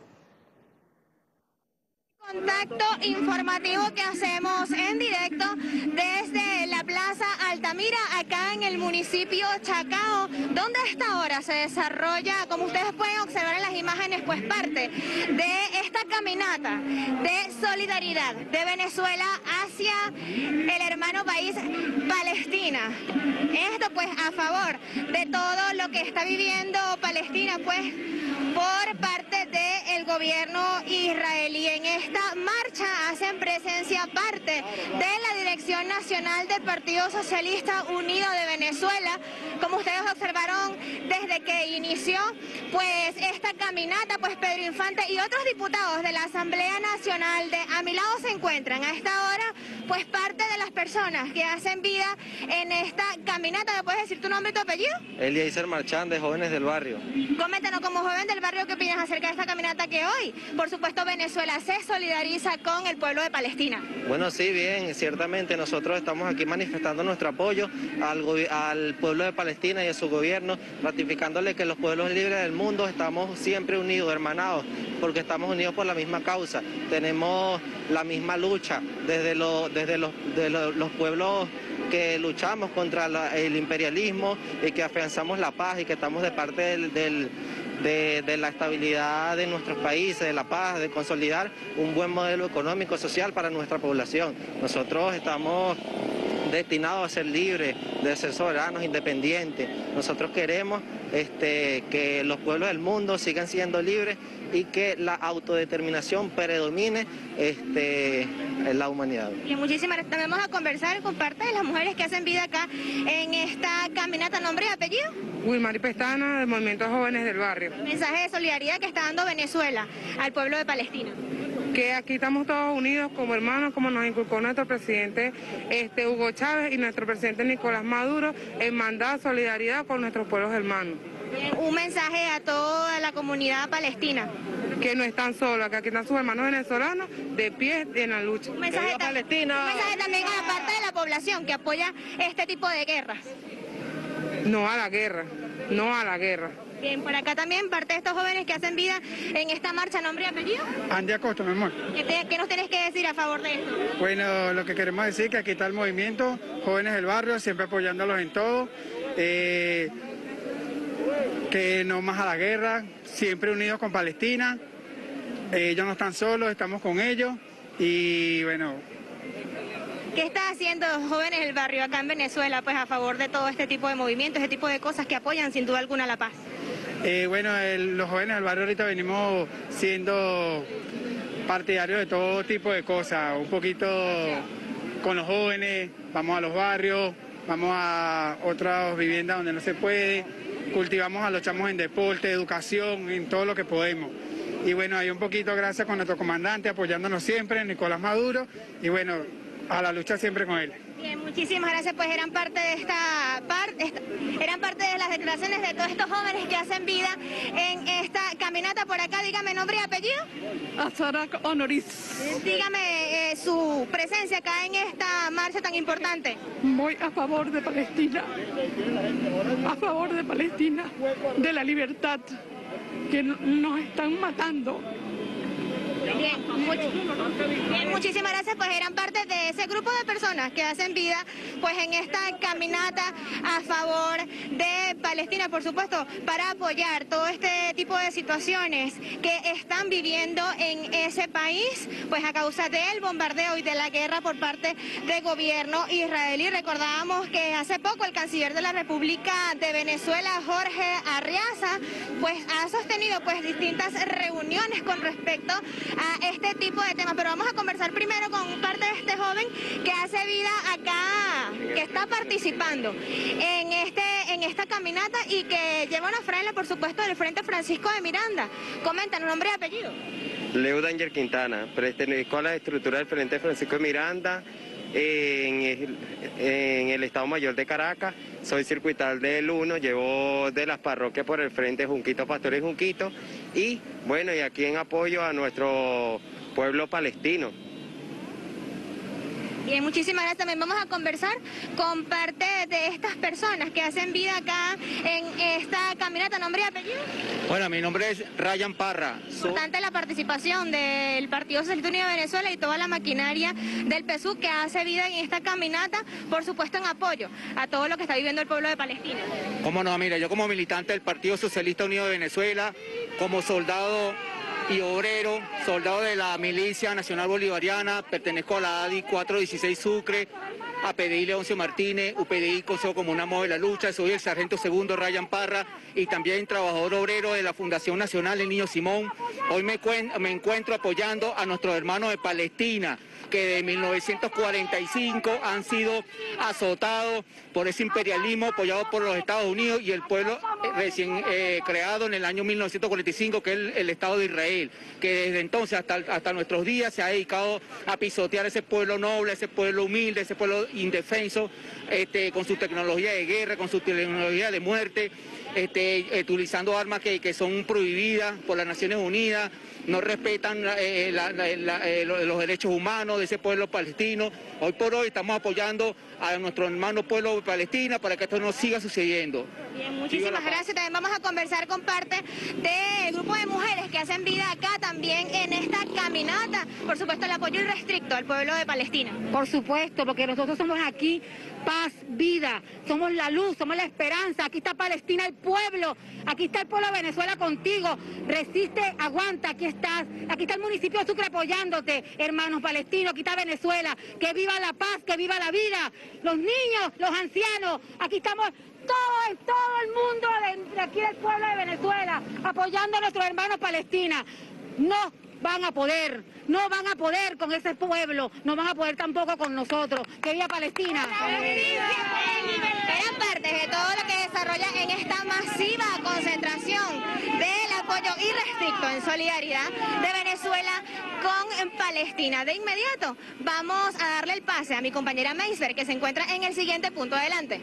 [SPEAKER 15] Contacto informativo que hacemos en directo desde la Plaza Altamira, acá en el municipio Chacao, donde a esta hora se desarrolla, como ustedes pueden observar en las imágenes, pues parte de esta caminata de solidaridad de Venezuela hacia el hermano país Palestina. Esto pues a favor de todo lo que está viviendo Palestina, pues por parte del gobierno israelí. En esta marcha hacen presencia parte de la Dirección Nacional del Partido Socialista Unido de Venezuela. Como ustedes observaron desde que inició pues esta caminata, pues Pedro Infante y otros diputados de la Asamblea Nacional a mi lado se encuentran a esta hora pues parte de las personas que hacen vida en esta caminata. ¿Me puedes decir tu nombre y tu apellido?
[SPEAKER 17] Eliezer Marchán, de Jóvenes del Barrio.
[SPEAKER 15] Coméntanos, como joven del barrio, ¿qué opinas acerca de esta caminata que hoy, por supuesto, Venezuela se solidariza con el pueblo de Palestina?
[SPEAKER 17] Bueno, sí, bien, ciertamente nosotros estamos aquí manifestando nuestro apoyo al pueblo de Palestina y a su gobierno, ratificándole que los pueblos libres del mundo estamos siempre unidos, hermanados, porque estamos unidos por la misma causa, tenemos la misma lucha desde los pueblos que luchamos contra el imperialismo y que afianzamos la paz y que estamos de parte de la estabilidad de nuestros países, de la paz, de consolidar un buen modelo económico, social para nuestra población. Nosotros estamos destinados a ser libres, de ser soberanos, independientes. Nosotros queremos que los pueblos del mundo sigan siendo libres y que la autodeterminación predomine en la humanidad.
[SPEAKER 15] Y muchísimas gracias. También vamos a conversar con parte de las mujeres que hacen vida acá en esta caminata. ¿Nombre y apellido?
[SPEAKER 18] Wilmary Pestana, del Movimiento Jóvenes del Barrio.
[SPEAKER 15] Mensaje de solidaridad que está dando Venezuela al pueblo de Palestina.
[SPEAKER 18] Que aquí estamos todos unidos como hermanos, como nos inculcó nuestro presidente Hugo Chávez y nuestro presidente Nicolás Maduro, en mandar solidaridad con nuestros pueblos hermanos.
[SPEAKER 15] Un mensaje a toda la comunidad palestina.
[SPEAKER 18] Que no están solos, que aquí están sus hermanos venezolanos de pie en la lucha.
[SPEAKER 15] Un mensaje también a la parte de la población que apoya este tipo de guerras.
[SPEAKER 18] No a la guerra, no a la guerra.
[SPEAKER 15] Bien, por acá también parte de estos jóvenes que hacen vida en esta marcha. ¿Nombre y apellido?
[SPEAKER 19] Andy Acosta, mi amor.
[SPEAKER 15] ¿Qué nos tienes que decir a favor de esto?
[SPEAKER 19] Bueno, lo que queremos decir es que aquí está el movimiento Jóvenes del Barrio, siempre apoyándolos en todo. Que no más a la guerra, siempre unidos con Palestina. Ellos no están solos, estamos con ellos. Y bueno...
[SPEAKER 15] ¿Qué está haciendo Jóvenes del Barrio acá en Venezuela pues a favor de todo este tipo de movimientos, este tipo de cosas que apoyan sin duda alguna la paz?
[SPEAKER 19] Los jóvenes del barrio ahorita venimos siendo partidarios de todo tipo de cosas, un poquito con los jóvenes, vamos a los barrios, vamos a otras viviendas donde no se puede, cultivamos a los chamos en deporte, educación, en todo lo que podemos. Y bueno, hay un poquito gracias con nuestro comandante apoyándonos siempre, Nicolás Maduro, y bueno, a la lucha siempre con él.
[SPEAKER 15] Bien, muchísimas gracias, pues eran parte de esta eran parte de la las declaraciones de todos estos jóvenes que hacen vida en esta caminata por acá. Dígame nombre y apellido.
[SPEAKER 20] Azarak Honoris.
[SPEAKER 15] Dígame su presencia acá en esta marcha tan importante.
[SPEAKER 20] Voy a favor de Palestina, de la libertad, que nos están matando.
[SPEAKER 15] Bien, muchísimas gracias, pues eran parte de ese grupo de personas que hacen vida pues en esta caminata a favor de Palestina, por supuesto, para apoyar todo este tipo de situaciones que están viviendo en ese país, pues a causa del bombardeo y de la guerra por parte del gobierno israelí. Recordábamos que hace poco el canciller de la República de Venezuela, Jorge Arriaza, pues ha sostenido pues distintas reuniones con respecto a este tipo de temas, pero vamos a conversar primero con parte de este joven que hace vida acá, que está participando en esta caminata y que lleva una franela, por supuesto, del Frente Francisco de Miranda. Coméntanos nombre y apellido.
[SPEAKER 17] Leo Danger Quintana, pertenezco a la estructura del Frente Francisco de Miranda en el Estado Mayor de Caracas. Soy circuital del 1, llevo de las parroquias por el Frente Junquito, Pastores Junquito, y bueno, y aquí en apoyo a nuestro pueblo palestino.
[SPEAKER 15] Bien, muchísimas gracias. También vamos a conversar con parte de estas personas que hacen vida acá en esta caminata. ¿Nombre y apellido?
[SPEAKER 21] Bueno, mi nombre es Ryan Parra.
[SPEAKER 15] Importante la participación del Partido Socialista Unido de Venezuela y toda la maquinaria del PSUV que hace vida en esta caminata, por supuesto en apoyo a todo lo que está viviendo el pueblo de Palestina.
[SPEAKER 21] Cómo no, mira, yo como militante del Partido Socialista Unido de Venezuela, como soldado y obrero, soldado de la Milicia Nacional Bolivariana, pertenezco a la ADI 416 Sucre, a PDI Leoncio Martínez, UPDI Consejo Comunal de la Lucha. Soy el sargento segundo Ryan Parra y también trabajador obrero de la Fundación Nacional El Niño Simón. Hoy me encuentro apoyando a nuestros hermanos de Palestina, que de 1945 han sido azotados por ese imperialismo apoyado por los Estados Unidos y el pueblo recién creado en el año 1945, que es el Estado de Israel, que desde entonces hasta nuestros días se ha dedicado a pisotear ese pueblo noble, ese pueblo humilde, ese pueblo indefenso, con su tecnología de guerra, con su tecnología de muerte, utilizando armas que son prohibidas por las Naciones Unidas. No respetan los derechos humanos de ese pueblo palestino. Hoy por hoy estamos apoyando a nuestro hermano pueblo de Palestina para que esto no siga sucediendo.
[SPEAKER 15] Bien, muchísimas gracias. También vamos a conversar con parte del grupo de mujeres que hacen vida acá también en esta caminata. Por supuesto, el apoyo irrestricto al pueblo de Palestina.
[SPEAKER 22] Por supuesto, porque nosotros somos aquí paz, vida, somos la luz, somos la esperanza. Aquí está Palestina, el pueblo, aquí está el pueblo de Venezuela contigo. Resiste, aguanta, aquí estás. Aquí está el municipio de Sucre apoyándote, hermanos palestinos, aquí está Venezuela. Que viva la paz, que viva la vida. Los niños, los ancianos, aquí estamos todo el mundo de aquí del pueblo de Venezuela, apoyando a nuestros hermanos palestinos. No van a poder con ese pueblo, no van a poder tampoco con nosotros. ¡Que viva Palestina!
[SPEAKER 15] Eran parte de todo lo que desarrolla en esta masiva concentración del apoyo irrestricto en solidaridad de Venezuela con Palestina. De inmediato vamos a darle el pase a mi compañera Meisber, que se encuentra en el siguiente punto. Adelante.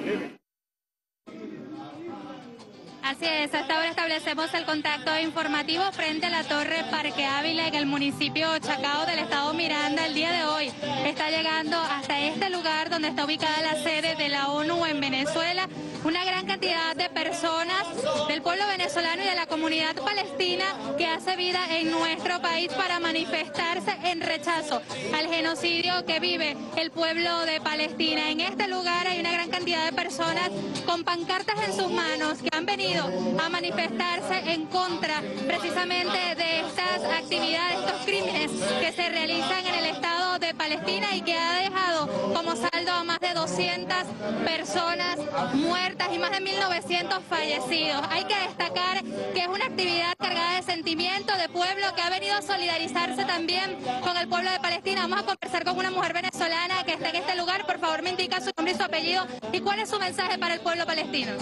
[SPEAKER 23] Así es, hasta ahora establecemos el contacto informativo frente a la Torre Parque Ávila en el municipio Chacao del estado Miranda. El día de hoy está llegando hasta este lugar donde está ubicada la sede de la ONU en Venezuela una gran cantidad de personas del pueblo venezolano y de la comunidad palestina que hace vida en nuestro país para manifestarse en rechazo al genocidio que vive el pueblo de Palestina. En este lugar hay una gran cantidad de personas con pancartas en sus manos que han venido a manifestarse en contra precisamente de estas actividades, estos crímenes que se realizan en el estado de Palestina y que ha dejado como saldo a más de 200 personas muertas y más de 1.900 fallecidos. Hay que destacar que es una actividad cargada de sentimiento, de pueblo que ha venido a solidarizarse también con el pueblo de Palestina. Vamos a conversar con una mujer venezolana que está en este lugar. Por favor, me indica su nombre y su apellido y cuál es su mensaje para el pueblo palestino.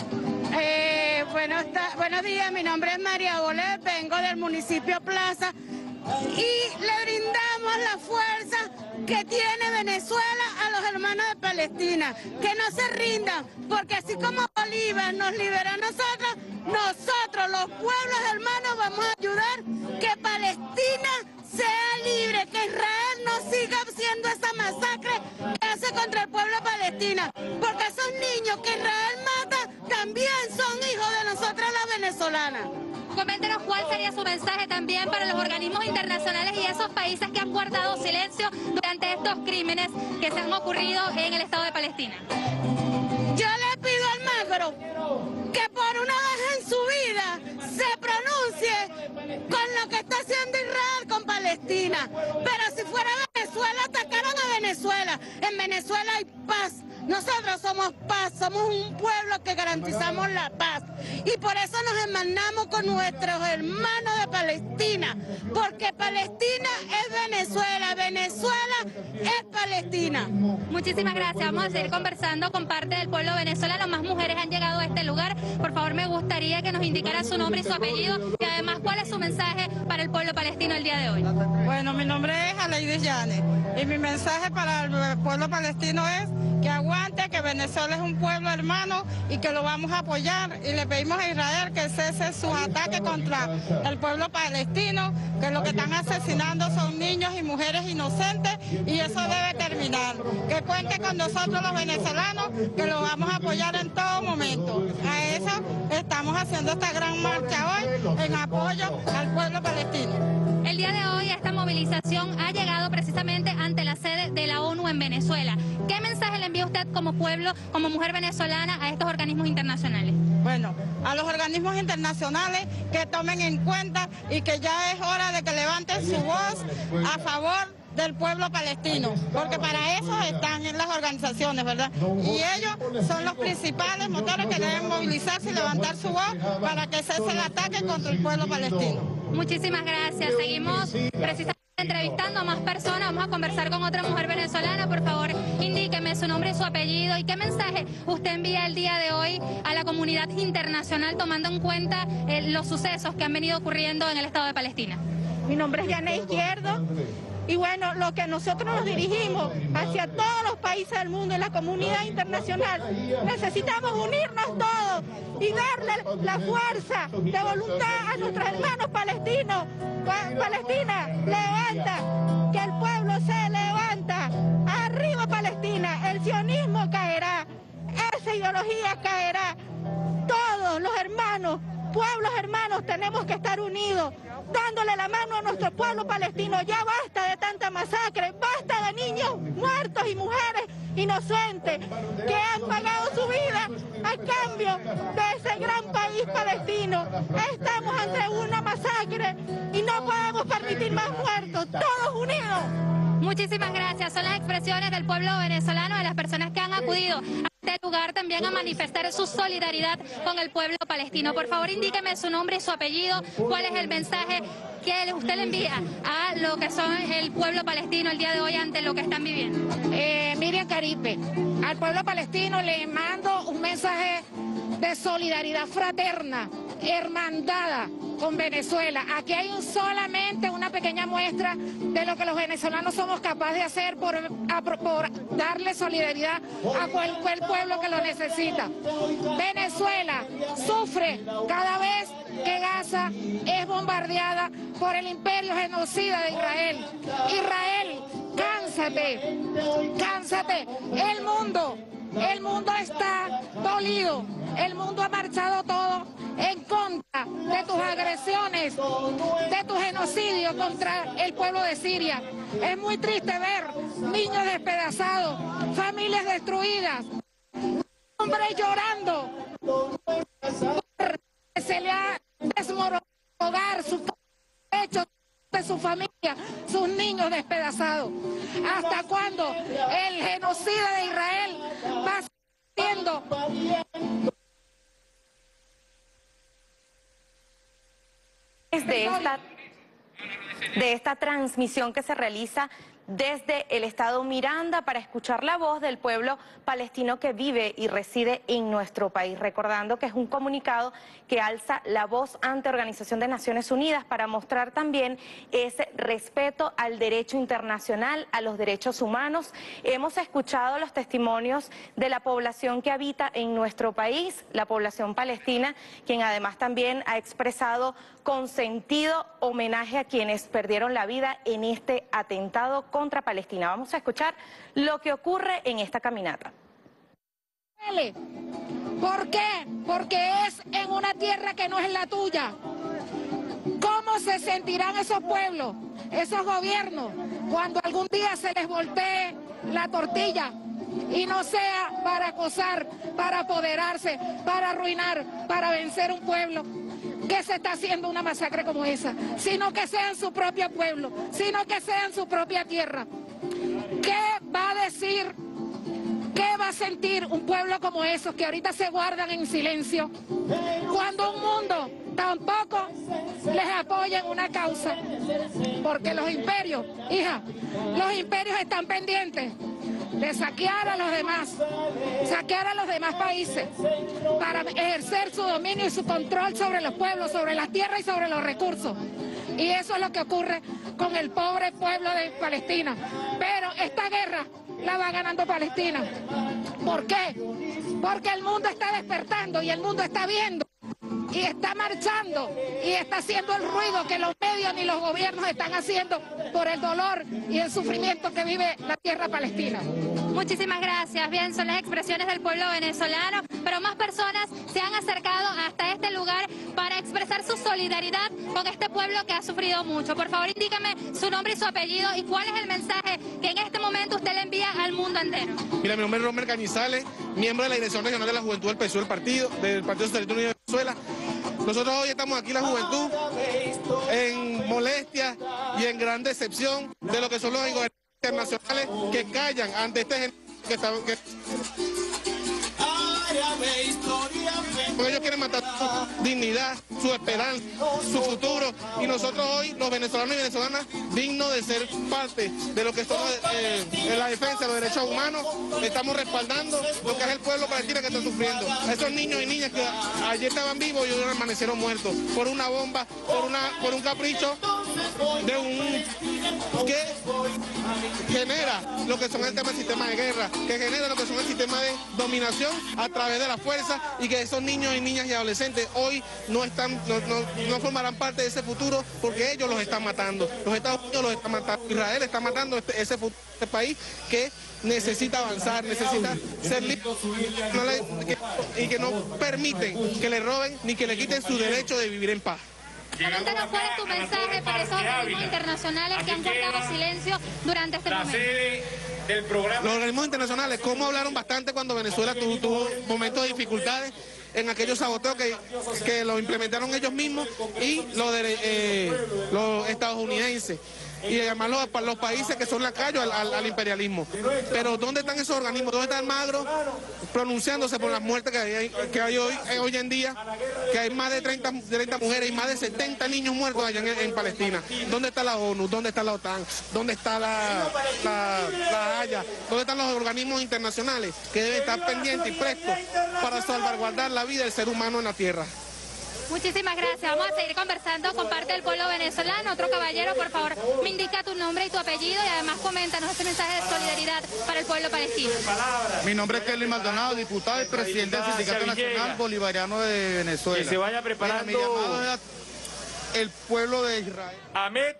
[SPEAKER 24] Buenos días, mi nombre es María Bolet, vengo del municipio Plaza y le brindamos la fuerza que tiene Venezuela a los hermanos de Palestina, que no se rindan, porque así como Bolívar nos liberó a nosotros, nosotros los pueblos hermanos vamos a ayudar que Palestina sea libre, que Israel no siga haciendo esa masacre que hace contra el pueblo palestino, porque esos niños que Israel mata también son hijos de nosotras las venezolanas.
[SPEAKER 23] Coméntenos cuál sería su mensaje también para los organismos internacionales y esos países que han guardado silencio durante estos crímenes que se han ocurrido en el Estado de Palestina.
[SPEAKER 24] Yo le pido al Magro que por una vez en su vida se pronuncie con lo que está haciendo Israel con Palestina. Pero si fuera Venezuela, atacaron a Venezuela. En Venezuela hay paz. Nosotros somos paz, somos un pueblo que garantizamos la paz. Y por eso nos hermanamos con nuestros hermanos de Palestina. Porque Palestina es Venezuela, Venezuela es Palestina.
[SPEAKER 23] Muchísimas gracias. Vamos a seguir conversando con parte del pueblo venezolano. Más mujeres han llegado a este lugar. Por favor, me gustaría que nos indicara su nombre y su apellido. Y además, ¿cuál es su mensaje para el pueblo palestino el día de hoy?
[SPEAKER 24] Bueno, mi nombre es Aleide Llanes. Y mi mensaje para el pueblo palestino es que aguante, que Venezuela es un pueblo hermano y que lo vamos a apoyar. Y le pedimos a Israel que cese sus ataques contra el pueblo palestino, que lo que están asesinando son niños y mujeres inocentes y eso debe terminar. Que cuente con nosotros los venezolanos, que lo vamos a apoyar en todo momento. A eso estamos haciendo esta gran marcha hoy en apoyo al pueblo palestino.
[SPEAKER 23] El día de hoy esta movilización ha llegado precisamente ante la sede de la ONU en Venezuela. ¿Qué mensaje le envía usted como pueblo, como mujer venezolana, a estos organismos internacionales?
[SPEAKER 24] Bueno, a los organismos internacionales que tomen en cuenta y que ya es hora de que levanten su voz a favor del pueblo palestino, porque para eso están en las organizaciones, ¿verdad? Y ellos son los principales motores que deben movilizarse y levantar su voz para que cese el ataque contra el pueblo palestino.
[SPEAKER 23] Muchísimas gracias. Seguimos precisamente entrevistando a más personas. Vamos a conversar con otra mujer venezolana. Por favor, indíqueme su nombre y su apellido y qué mensaje usted envía el día de hoy a la comunidad internacional tomando en cuenta los sucesos que han venido ocurriendo en el Estado de Palestina.
[SPEAKER 22] Mi nombre es Yané Izquierdo. Y bueno, lo que nosotros nos dirigimos hacia todos los países del mundo y la comunidad internacional, necesitamos unirnos todos y darle la fuerza de voluntad a nuestros hermanos palestinos. Palestina, levanta, que el pueblo se levanta. Arriba Palestina, el sionismo caerá, esa ideología caerá. Todos los hermanos, pueblos hermanos, tenemos que estar unidos, dándole la mano a nuestro pueblo palestino. Ya basta de tanta masacre, basta de niños muertos y mujeres inocentes que han pagado su vida a cambio de ese gran país palestino. Estamos ante una masacre y no podemos permitir más muertos, todos unidos.
[SPEAKER 23] Muchísimas gracias. Son las expresiones del pueblo venezolano, de las personas que han acudido a este lugar también a manifestar su solidaridad con el pueblo palestino. Por favor, indíqueme su nombre y su apellido. ¿Cuál es el mensaje que usted le envía a lo que son el pueblo palestino el día de hoy ante lo que están viviendo?
[SPEAKER 22] Miriam Caripe, al pueblo palestino le mando un mensaje de solidaridad fraterna, hermandada con Venezuela. Aquí hay solamente una pequeña muestra de lo que los venezolanos somos capaces de hacer por darle solidaridad a cualquier pueblo que lo necesita. Venezuela sufre cada vez que Gaza es bombardeada por el imperio genocida de Israel. Israel, cánsate, cánsate. El mundo está dolido. El mundo ha marchado todo en contra de tus agresiones, de tu genocidio contra el pueblo de Siria. Es muy triste ver niños despedazados, familias destruidas, hombres llorando porque se le ha desmoronado su hogar, su techo de su familia, sus niños despedazados. ¿Hasta cuándo el genocida de Israel va siendo?
[SPEAKER 12] De esta transmisión que se realiza desde el estado Miranda para escuchar la voz del pueblo palestino que vive y reside en nuestro país, recordando que es un comunicado que alza la voz ante Organización de Naciones Unidas para mostrar también ese respeto al derecho internacional, a los derechos humanos. Hemos escuchado los testimonios de la población que habita en nuestro país, la población palestina, quien además también ha expresado con sentido homenaje a quienes perdieron la vida en este atentado contra Palestina. Vamos a escuchar lo que ocurre en esta caminata.
[SPEAKER 2] ¿Por qué? Porque es en una tierra que no es la tuya. ¿Cómo se sentirán esos pueblos, esos gobiernos, cuando algún día se les voltee la tortilla y no sea para acosar, para apoderarse, para arruinar, para vencer un pueblo que se está haciendo una masacre como esa, sino que sea en su propio pueblo, sino que sea en su propia tierra? ¿Qué va a decir, qué va a sentir un pueblo como esos que ahorita se guardan en silencio cuando un mundo tampoco les apoya en una causa? Porque los imperios, hija, los imperios están pendientes de saquear a los demás países para ejercer su dominio y su control sobre los pueblos, sobre las tierras y sobre los recursos. Y eso es lo que ocurre con el pobre pueblo de Palestina. Pero esta guerra la va ganando Palestina. ¿Por qué? Porque el mundo está despertando y el mundo está viendo y está marchando y está haciendo el ruido que los medios ni los gobiernos están haciendo por el dolor y el sufrimiento que vive la tierra palestina.
[SPEAKER 23] Muchísimas gracias. Bien, son las expresiones del pueblo venezolano, pero más personas se han acercado hasta este lugar para expresar su solidaridad con este pueblo que ha sufrido mucho. Por favor, indíqueme su nombre y su apellido y cuál es el mensaje que en este momento usted le envía al mundo entero.
[SPEAKER 3] Mira, mi nombre es Romer Cañizales, miembro de la Dirección Regional de la Juventud del PSUV, del Partido Socialista Unido de Venezuela. Nosotros hoy estamos aquí, la juventud, en molestia y en gran decepción de lo que son los gobiernos internacionales que callan ante este gente que ellos quieren matar su dignidad, su esperanza, su futuro, y nosotros hoy, los venezolanos y venezolanas, dignos de ser parte de lo que son en la defensa de los derechos humanos, estamos respaldando lo que es el pueblo palestino que está sufriendo. A esos niños y niñas que ayer estaban vivos y hoy amanecieron muertos por una bomba, por un capricho de un que genera lo que son el tema del sistema de guerra, que genera lo que son el sistema de dominación a través de la fuerza, y que esos niños y niñas y adolescentes hoy no formarán parte de ese futuro porque ellos los están matando. Los Estados Unidos los están matando, Israel está matando ese país que necesita avanzar, necesita ser libre y que no permiten que le roben ni que le quiten su derecho de vivir en paz.
[SPEAKER 23] Coméntanos cuál es tu mensaje para esos organismos internacionales que han guardado silencio durante este momento.
[SPEAKER 3] Los organismos internacionales, ¿cómo hablaron bastante cuando Venezuela tuvo momentos de dificultades en aquellos saboteos que lo implementaron ellos mismos y los estadounidenses? Y además los países que son lacayos al imperialismo. Pero ¿dónde están esos organismos? ¿Dónde está Almagro pronunciándose por las muertes que hay hoy en día? Que hay más de 30 mujeres y más de 70 niños muertos allá en Palestina. ¿Dónde está la ONU? ¿Dónde está la OTAN? ¿Dónde está la Haya? ¿Dónde están los organismos internacionales que deben estar pendientes y prestos para salvaguardar la vida del ser humano en la tierra?
[SPEAKER 23] Muchísimas gracias. Vamos a seguir conversando con parte del pueblo venezolano. Otro caballero, por favor, me indica tu nombre y tu apellido y además coméntanos este mensaje de solidaridad para el pueblo palestino.
[SPEAKER 4] Mi nombre es Kelly Maldonado, diputado y presidente del Sindicato Nacional Bolivariano de Venezuela.
[SPEAKER 5] Que se vaya preparando.
[SPEAKER 4] Mi llamado es el pueblo de Israel.
[SPEAKER 5] Ahmed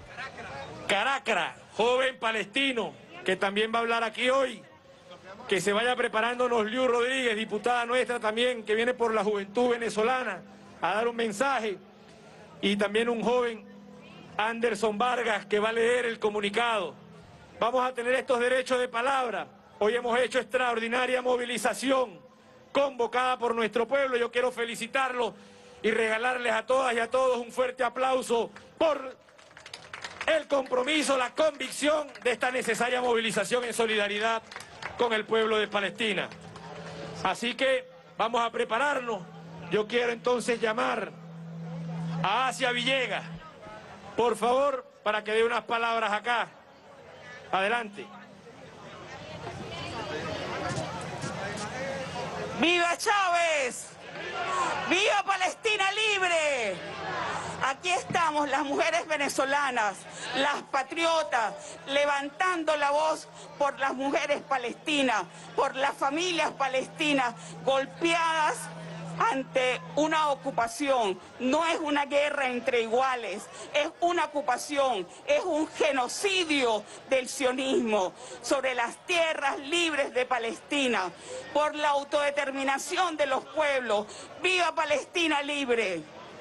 [SPEAKER 5] Caracra, joven palestino, que también va a hablar aquí hoy. Que se vaya preparando Nosliu Rodríguez, diputada nuestra también, que viene por la juventud venezolana, a dar un mensaje, y también un joven, Anderson Vargas, que va a leer el comunicado. Vamos a tener estos derechos de palabra. Hoy hemos hecho extraordinaria movilización convocada por nuestro pueblo. Yo quiero felicitarlos y regalarles a todas y a todos un fuerte aplauso por el compromiso, la convicción de esta necesaria movilización en solidaridad con el pueblo de Palestina. Así que vamos a prepararnos. Yo quiero entonces llamar a Asia Villegas, por favor, para que dé unas palabras acá. Adelante.
[SPEAKER 6] ¡Viva Chávez! ¡Viva Palestina libre! Aquí estamos las mujeres venezolanas, las patriotas, levantando la voz por las mujeres palestinas, por las familias palestinas golpeadas ante una ocupación. No es una guerra entre iguales, es una ocupación, es un genocidio del sionismo sobre las tierras libres de Palestina, por la autodeterminación de los pueblos. ¡Viva Palestina libre!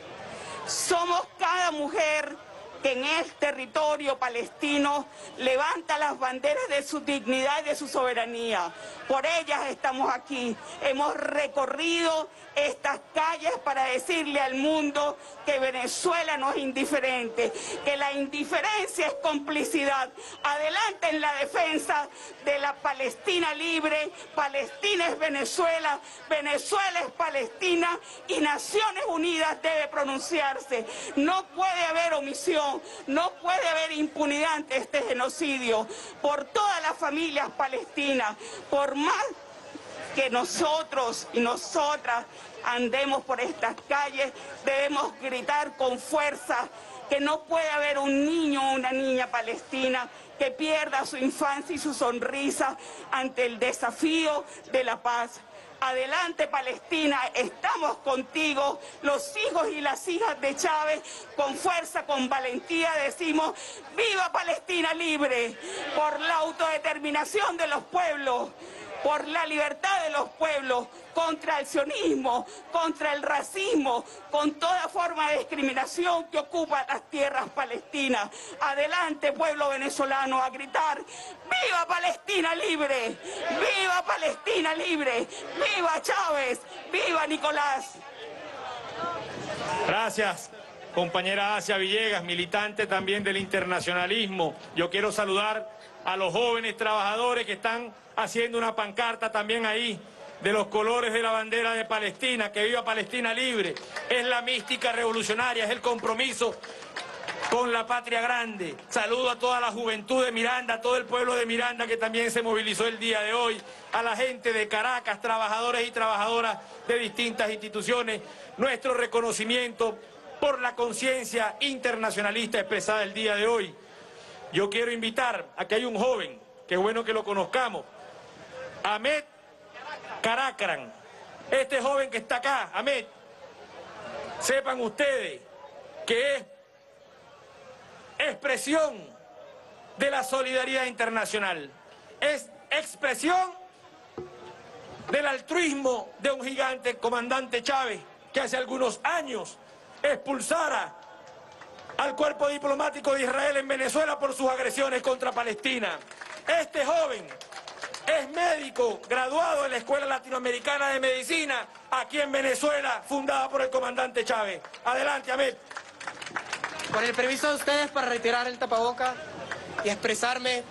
[SPEAKER 6] Somos cada mujer que en el territorio palestino levanta las banderas de su dignidad y de su soberanía. Por ellas estamos aquí. Hemos recorrido estas calles para decirle al mundo que Venezuela no es indiferente, que la indiferencia es complicidad. Adelante en la defensa de la Palestina libre. Palestina es Venezuela, Venezuela es Palestina y Naciones Unidas debe pronunciarse. No puede haber omisión, no puede haber impunidad ante este genocidio. Por todas las familias palestinas, por más que nosotros y nosotras andemos por estas calles, debemos gritar con fuerza que no puede haber un niño o una niña palestina que pierda su infancia y su sonrisa ante el desafío de la paz. Adelante Palestina, estamos contigo, los hijos y las hijas de Chávez, con fuerza, con valentía decimos, ¡viva Palestina libre! Por la autodeterminación de los pueblos, por la libertad de los pueblos, contra el sionismo, contra el racismo, con toda forma de discriminación que ocupa las tierras palestinas. Adelante, pueblo venezolano, a gritar, ¡viva Palestina libre! ¡Viva Palestina libre! ¡Viva Chávez! ¡Viva Nicolás!
[SPEAKER 5] Gracias, compañera Asia Villegas, militante también del internacionalismo. Yo quiero saludar a los jóvenes trabajadores que están haciendo una pancarta también ahí de los colores de la bandera de Palestina, que viva Palestina libre. Es la mística revolucionaria, es el compromiso con la patria grande. Saludo a toda la juventud de Miranda, a todo el pueblo de Miranda que también se movilizó el día de hoy, a la gente de Caracas, trabajadores y trabajadoras de distintas instituciones. Nuestro reconocimiento por la conciencia internacionalista expresada el día de hoy. Yo quiero invitar a que hay un joven, que es bueno que lo conozcamos, Ahmed Karakran. Este joven que está acá, Ahmed, sepan ustedes que es expresión de la solidaridad internacional, es expresión del altruismo de un gigante, comandante Chávez, que hace algunos años expulsara al cuerpo diplomático de Israel en Venezuela por sus agresiones contra Palestina. Este joven es médico, graduado en la Escuela Latinoamericana de Medicina, aquí en Venezuela, fundada por el comandante Chávez. Adelante, Ahmed.
[SPEAKER 11] Con el permiso de ustedes para retirar el tapaboca y expresarme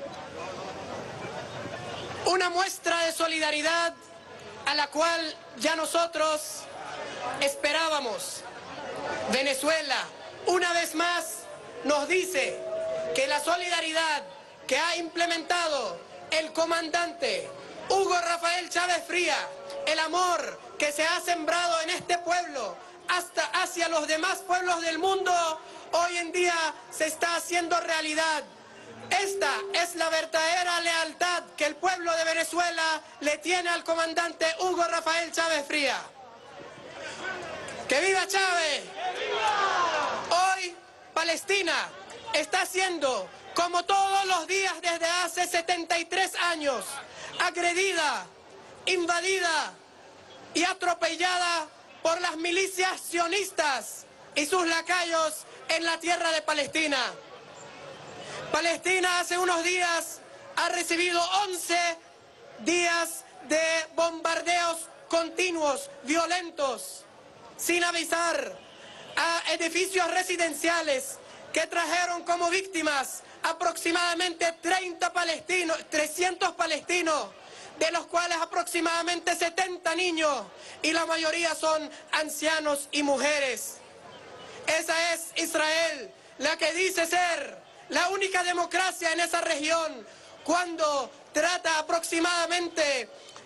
[SPEAKER 11] una muestra de solidaridad a la cual ya nosotros esperábamos. Venezuela, una vez más, nos dice que la solidaridad que ha implementado el comandante Hugo Rafael Chávez Fría, el amor que se ha sembrado en este pueblo hasta hacia los demás pueblos del mundo, hoy en día se está haciendo realidad. Esta es la verdadera lealtad que el pueblo de Venezuela le tiene al comandante Hugo Rafael Chávez Fría. ¡Que viva Chávez! Hoy Palestina está siendo, como todos los días desde hace 73 años, agredida, invadida y atropellada por las milicias sionistas y sus lacayos en la tierra de Palestina. Palestina hace unos días ha recibido 11 días de bombardeos continuos, violentos, sin avisar, a edificios residenciales que trajeron como víctimas aproximadamente 300 palestinos, de los cuales aproximadamente 70 niños, y la mayoría son ancianos y mujeres. Esa es Israel, la que dice ser la única democracia en esa región, cuando trata aproximadamente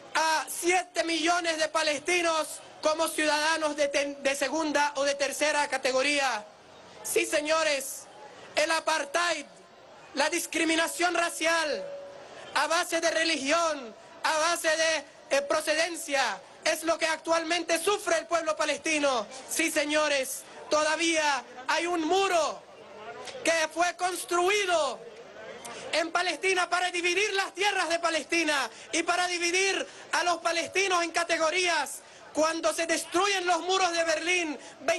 [SPEAKER 11] a 7 millones de palestinos como ciudadanos de segunda o de tercera categoría. Sí, señores, el apartheid, la discriminación racial a base de religión, a base de procedencia, es lo que actualmente sufre el pueblo palestino. Sí, señores, todavía hay un muro que fue construido en Palestina para dividir las tierras de Palestina y para dividir a los palestinos en categorías. Cuando se destruyen los muros de Berlín,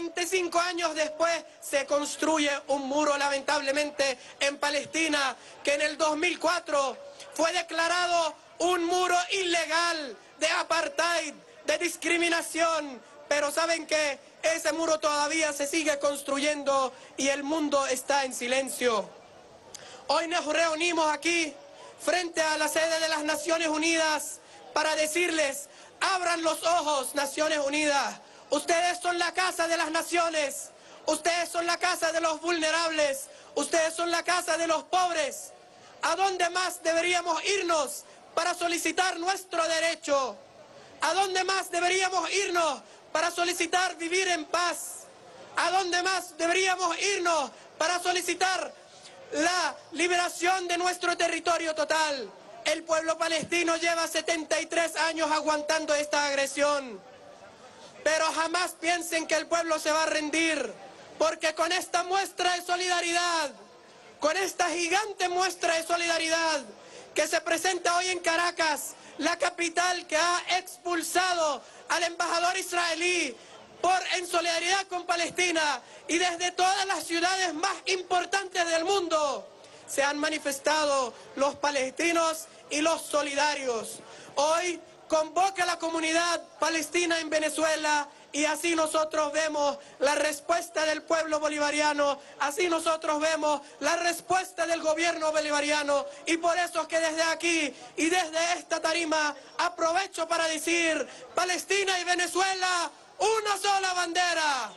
[SPEAKER 11] 25 años después se construye un muro, lamentablemente, en Palestina, que en el 2004 fue declarado un muro ilegal de apartheid, de discriminación. Pero ¿saben qué? Ese muro todavía se sigue construyendo y el mundo está en silencio. Hoy nos reunimos aquí, frente a la sede de las Naciones Unidas, para decirles: abran los ojos, Naciones Unidas. Ustedes son la casa de las naciones. Ustedes son la casa de los vulnerables. Ustedes son la casa de los pobres. ¿A dónde más deberíamos irnos para solicitar nuestro derecho? ¿A dónde más deberíamos irnos para solicitar vivir en paz? ¿A dónde más deberíamos irnos para solicitar la liberación de nuestro territorio total? El pueblo palestino lleva 73 años aguantando esta agresión. Pero jamás piensen que el pueblo se va a rendir, porque con esta muestra de solidaridad, con esta gigante muestra de solidaridad que se presenta hoy en Caracas, la capital que ha expulsado al embajador israelí en solidaridad con Palestina, y desde todas las ciudades más importantes del mundo se han manifestado los palestinos y los solidarios. Hoy convoca a la comunidad palestina en Venezuela y así nosotros vemos la respuesta del pueblo bolivariano, así nosotros vemos la respuesta del gobierno bolivariano, y por eso es que desde aquí y desde esta tarima aprovecho para decir: Palestina y Venezuela, una sola bandera.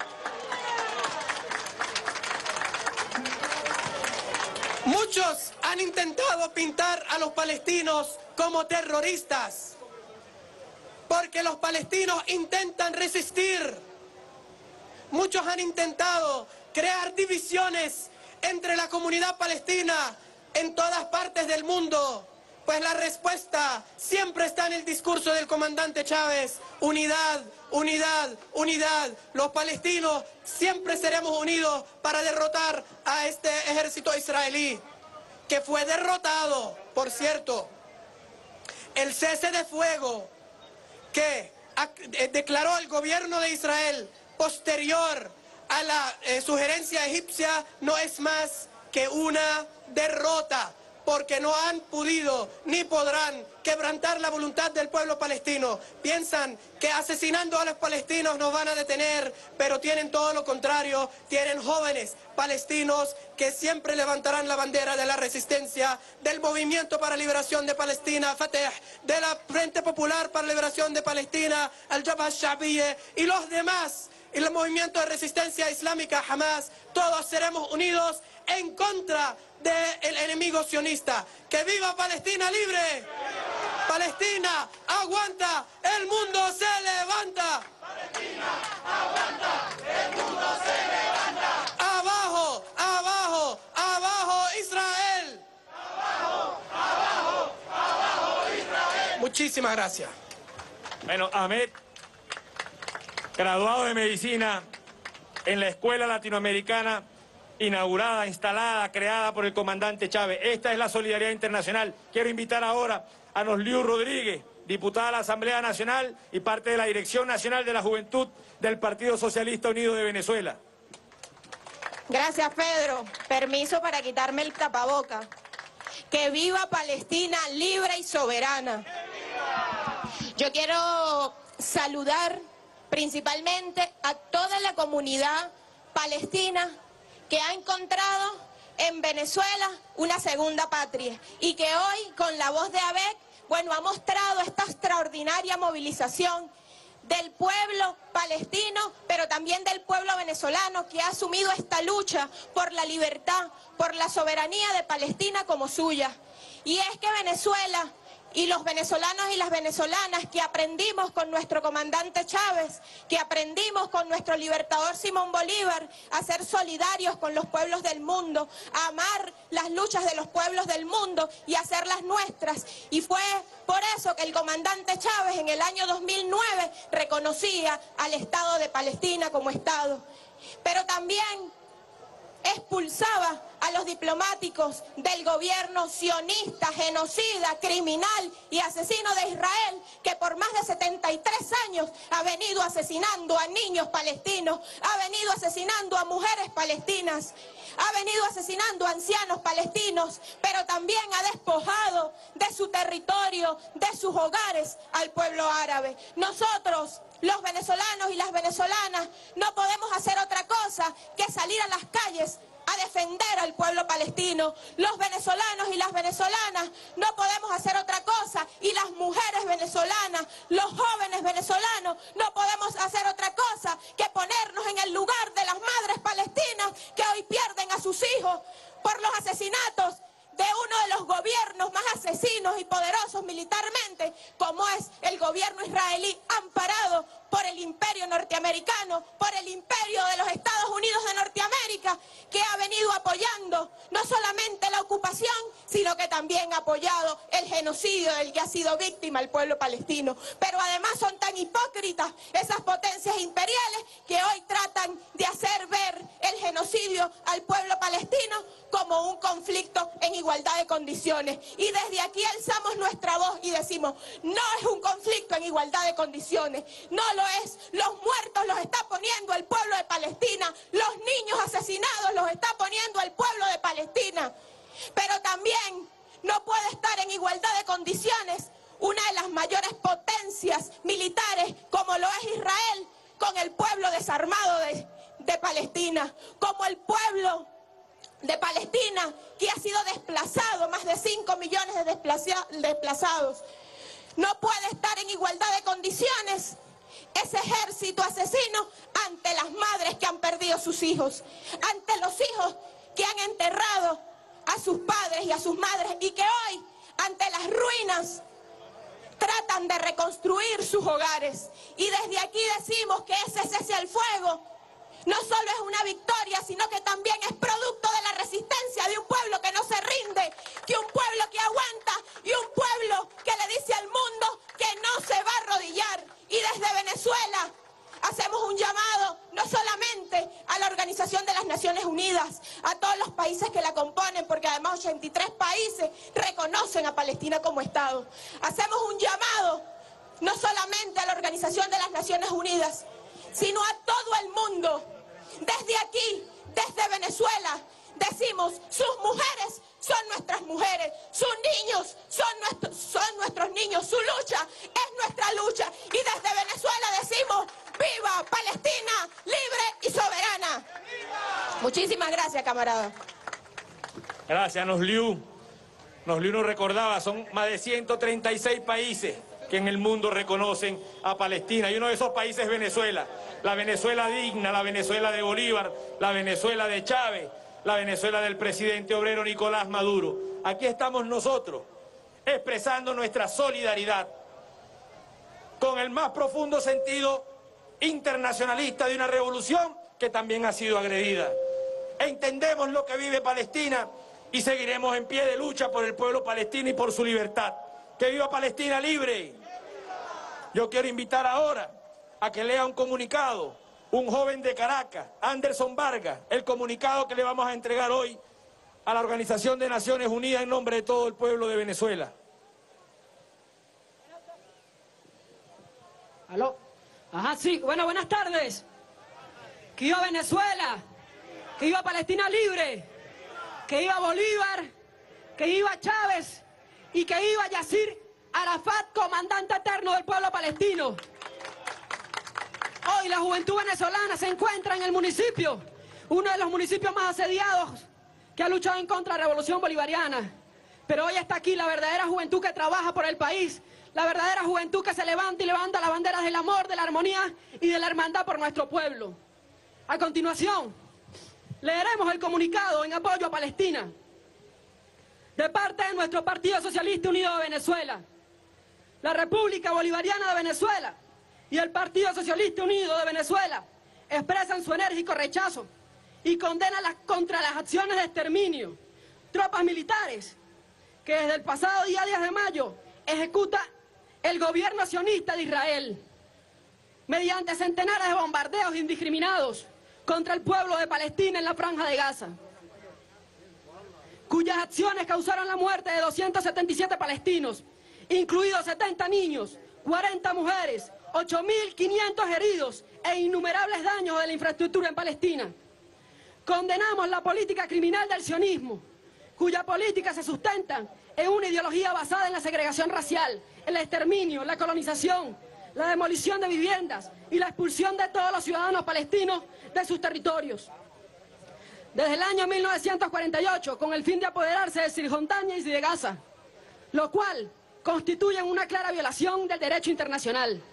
[SPEAKER 11] Muchos han intentado pintar a los palestinos como terroristas, porque los palestinos intentan resistir. Muchos han intentado crear divisiones entre la comunidad palestina en todas partes del mundo. Pues la respuesta siempre está en el discurso del comandante Chávez: unidad, unidad, unidad. Los palestinos siempre seremos unidos para derrotar a este ejército israelí, que fue derrotado, por cierto. El cese de fuego que declaró el gobierno de Israel posterior a la sugerencia egipcia no es más que una derrota, porque no han podido ni podrán quebrantar la voluntad del pueblo palestino. Piensan que asesinando a los palestinos nos van a detener, pero tienen todo lo contrario. Tienen jóvenes palestinos que siempre levantarán la bandera de la resistencia, del Movimiento para Liberación de Palestina, Fatah, de la Frente Popular para la Liberación de Palestina, al-Jabha al-Sha'biyya, y los demás, y el movimiento de resistencia islámica Hamas. Todos seremos unidos en contra del enemigo sionista. ¡Que viva Palestina libre! Palestina aguanta, el mundo se levanta. Palestina aguanta, el mundo se levanta. Abajo, abajo, abajo Israel. Abajo, abajo, abajo Israel. Muchísimas gracias.
[SPEAKER 5] Bueno, Ahmed, graduado de medicina en la Escuela Latinoamericana, inaugurada, instalada, creada por el comandante Chávez. Esta es la solidaridad internacional. Quiero invitar ahora a Nosliu Rodríguez, diputada de la Asamblea Nacional y parte de la Dirección Nacional de la Juventud del Partido Socialista Unido de Venezuela.
[SPEAKER 15] Gracias, Pedro. Permiso para quitarme el tapaboca. Que viva Palestina libre y soberana. Yo quiero saludar principalmente a toda la comunidad palestina que ha encontrado en Venezuela una segunda patria y que hoy, con la voz de ABEC, bueno, ha mostrado esta extraordinaria movilización del pueblo palestino, pero también del pueblo venezolano, que ha asumido esta lucha por la libertad, por la soberanía de Palestina como suya. y es que Venezuela y los venezolanos y las venezolanas que aprendimos con nuestro comandante Chávez, que aprendimos con nuestro libertador Simón Bolívar a ser solidarios con los pueblos del mundo, a amar las luchas de los pueblos del mundo y a hacerlas nuestras. Y fue por eso que el comandante Chávez en el año 2009 reconocía al Estado de Palestina como Estado. Pero también expulsaba a los diplomáticos del gobierno sionista, genocida, criminal y asesino de Israel, que por más de 73 años ha venido asesinando a niños palestinos, ha venido asesinando a mujeres palestinas, ha venido asesinando a ancianos palestinos, pero también ha despojado de su territorio, de sus hogares al pueblo árabe. Nosotros, los venezolanos y las venezolanas, no podemos hacer otra cosa que salir a las calles a defender al pueblo palestino. Los venezolanos y las venezolanas no podemos hacer otra cosa, y las mujeres venezolanas, los jóvenes venezolanos, no podemos hacer otra cosa que ponernos en el lugar de las madres palestinas que hoy pierden a sus hijos por los asesinatos de uno de los gobiernos más asesinos y poderosos militarmente, como es el gobierno israelí, amparado por el imperio norteamericano, por el imperio de los Estados Unidos de Norteamérica, que ha venido apoyando no solamente la ocupación, sino que también ha apoyado el genocidio del que ha sido víctima el pueblo palestino. Pero además son tan hipócritas esas potencias imperiales que hoy tratan de hacer ver el genocidio al pueblo palestino como un conflicto en igualdad de condiciones. Y desde aquí alzamos nuestra voz y decimos, no es un conflicto en igualdad de condiciones, no lo es. Los muertos los está poniendo el pueblo de Palestina, los niños asesinados los está poniendo el pueblo de Palestina. Pero también no puede estar en igualdad de condiciones una de las mayores potencias militares como lo es Israel con el pueblo desarmado de Palestina, como el pueblo de Palestina que ha sido desplazado, más de 5 millones de desplazados. No puede estar en igualdad de condiciones ese ejército asesino ante las madres que han perdido sus hijos, ante los hijos que han enterrado a sus padres y a sus madres y que hoy, ante las ruinas, tratan de reconstruir sus hogares. Y desde aquí decimos que ese cese al fuego no solo es una victoria, sino que también es producto de la resistencia de un pueblo que no se rinde, que un pueblo que aguanta y un pueblo que le dice al mundo que no se va a arrodillar. Y desde Venezuela hacemos un llamado no solamente a la Organización de las Naciones Unidas, a todos los países que la componen, porque además 83 países reconocen a Palestina como Estado. Hacemos un llamado no solamente a la Organización de las Naciones Unidas, sino a todo el mundo. Desde aquí, desde Venezuela, decimos, sus mujeres son nuestras mujeres, sus niños son nuestros niños, su lucha es nuestra lucha. Y desde Venezuela decimos, ¡viva Palestina, libre y soberana! Muchísimas gracias, camarada.
[SPEAKER 5] Gracias, Nosliu. Nosliu nos recordaba, son más de 136 países que en el mundo reconocen a Palestina, y uno de esos países es Venezuela. La Venezuela digna, la Venezuela de Bolívar, la Venezuela de Chávez, la Venezuela del presidente obrero Nicolás Maduro. Aquí estamos nosotros, expresando nuestra solidaridad con el más profundo sentido internacionalista de una revolución que también ha sido agredida. Entendemos lo que vive Palestina y seguiremos en pie de lucha por el pueblo palestino y por su libertad. ¡Que viva Palestina libre! Yo quiero invitar ahora a que lea un comunicado, un joven de Caracas, Anderson Vargas, el comunicado que le vamos a entregar hoy a la Organización de Naciones Unidas en nombre de todo el pueblo de Venezuela.
[SPEAKER 7] ¿Aló? Ajá, sí. Bueno, buenas tardes. Que viva Venezuela, que viva Palestina libre, que viva Bolívar, que viva Chávez y que viva Yasir Arafat, comandante eterno del pueblo palestino. Hoy la juventud venezolana se encuentra en el municipio, uno de los municipios más asediados que ha luchado en contra de la revolución bolivariana. Pero hoy está aquí la verdadera juventud que trabaja por el país, la verdadera juventud que se levanta y levanta las banderas del amor, de la armonía y de la hermandad por nuestro pueblo. A continuación, leeremos el comunicado en apoyo a Palestina. de parte de nuestro Partido Socialista Unido de Venezuela, la República Bolivariana de Venezuela y el Partido Socialista Unido de Venezuela expresan su enérgico rechazo y condenan contra las acciones de exterminio, tropas militares que desde el pasado día 10 de mayo ejecuta el gobierno sionista de Israel mediante centenares de bombardeos indiscriminados contra el pueblo de Palestina en la Franja de Gaza, cuyas acciones causaron la muerte de 277 palestinos, incluidos 70 niños, 40 mujeres, 8.500 heridos e innumerables daños de la infraestructura en Palestina. Condenamos la política criminal del sionismo, cuya política se sustenta en una ideología basada en la segregación racial, el exterminio, la colonización, la demolición de viviendas y la expulsión de todos los ciudadanos palestinos de sus territorios. Desde el año 1948, con el fin de apoderarse de Cisjordania y de Gaza, lo cual constituye una clara violación del derecho internacional,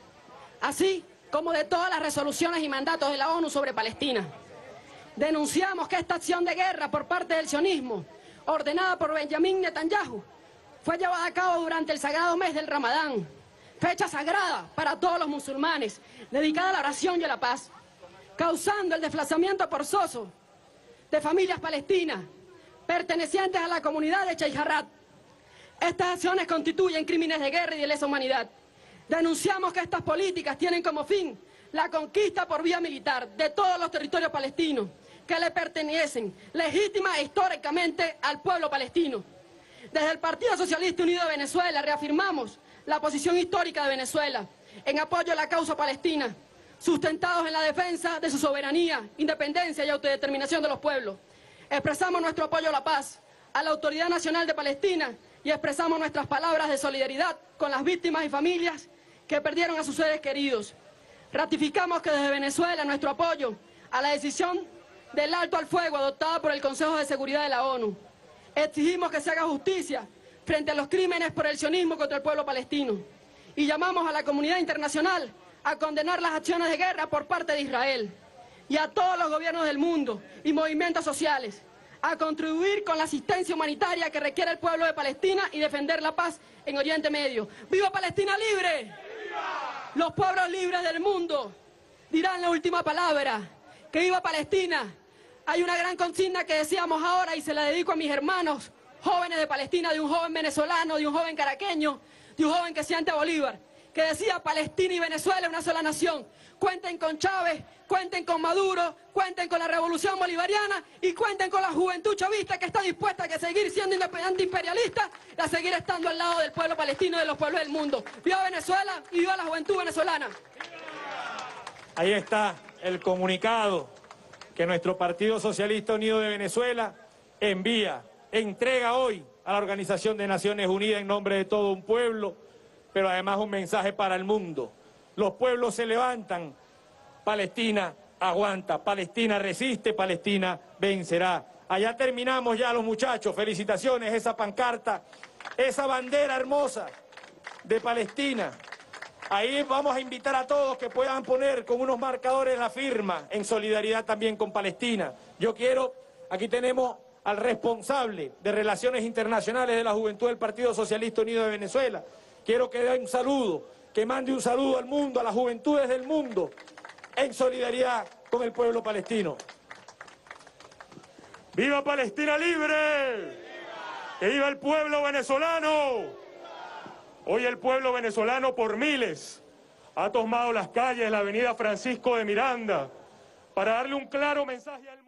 [SPEAKER 7] así como de todas las resoluciones y mandatos de la ONU sobre Palestina. Denunciamos que esta acción de guerra por parte del sionismo, ordenada por Benjamín Netanyahu, fue llevada a cabo durante el sagrado mes del Ramadán, fecha sagrada para todos los musulmanes, dedicada a la oración y a la paz, causando el desplazamiento forzoso de familias palestinas pertenecientes a la comunidad de Sheikh Jarrah. Estas acciones constituyen crímenes de guerra y de lesa humanidad. Denunciamos que estas políticas tienen como fin la conquista por vía militar de todos los territorios palestinos que le pertenecen legítima e históricamente al pueblo palestino. Desde el Partido Socialista Unido de Venezuela reafirmamos la posición histórica de Venezuela en apoyo a la causa palestina, sustentados en la defensa de su soberanía, independencia y autodeterminación de los pueblos. Expresamos nuestro apoyo a la paz, a la Autoridad Nacional de Palestina y expresamos nuestras palabras de solidaridad con las víctimas y familias que perdieron a sus seres queridos. Ratificamos que desde Venezuela nuestro apoyo a la decisión del alto al fuego adoptada por el Consejo de Seguridad de la ONU. Exigimos que se haga justicia frente a los crímenes por el sionismo contra el pueblo palestino y llamamos a la comunidad internacional a condenar las acciones de guerra por parte de Israel y a todos los gobiernos del mundo y movimientos sociales a contribuir con la asistencia humanitaria que requiere el pueblo de Palestina y defender la paz en Oriente Medio. ¡Viva Palestina libre! ¡Viva! Los pueblos libres del mundo dirán la última palabra. ¡Que viva Palestina! Hay una gran consigna que decíamos ahora y se la dedico a mis hermanos jóvenes de Palestina, de un joven venezolano, de un joven caraqueño, de un joven que siente a Bolívar, que decía: Palestina y Venezuela una sola nación. Cuenten con Chávez, cuenten con Maduro, cuenten con la revolución bolivariana y cuenten con la juventud chavista que está dispuesta a seguir siendo antiimperialista y a seguir estando al lado del pueblo palestino y de los pueblos del mundo. ¡Viva Venezuela y viva la juventud venezolana!
[SPEAKER 5] Ahí está el comunicado que nuestro Partido Socialista Unido de Venezuela entrega hoy a la Organización de Naciones Unidas en nombre de todo un pueblo, pero además un mensaje para el mundo. Los pueblos se levantan, Palestina aguanta, Palestina resiste, Palestina vencerá. Allá terminamos ya los muchachos, felicitaciones, esa pancarta, esa bandera hermosa de Palestina. Ahí vamos a invitar a todos que puedan poner con unos marcadores la firma en solidaridad también con Palestina. Yo quiero, aquí tenemos al responsable de Relaciones Internacionales de la Juventud del Partido Socialista Unido de Venezuela. Quiero que dé un saludo, que mande un saludo al mundo, a las juventudes del mundo, en solidaridad con el pueblo palestino. ¡Viva Palestina libre! ¡Viva! ¡Que viva el pueblo venezolano! Hoy el pueblo venezolano por miles ha tomado las calles de la avenida Francisco de Miranda para darle un claro mensaje al mundo.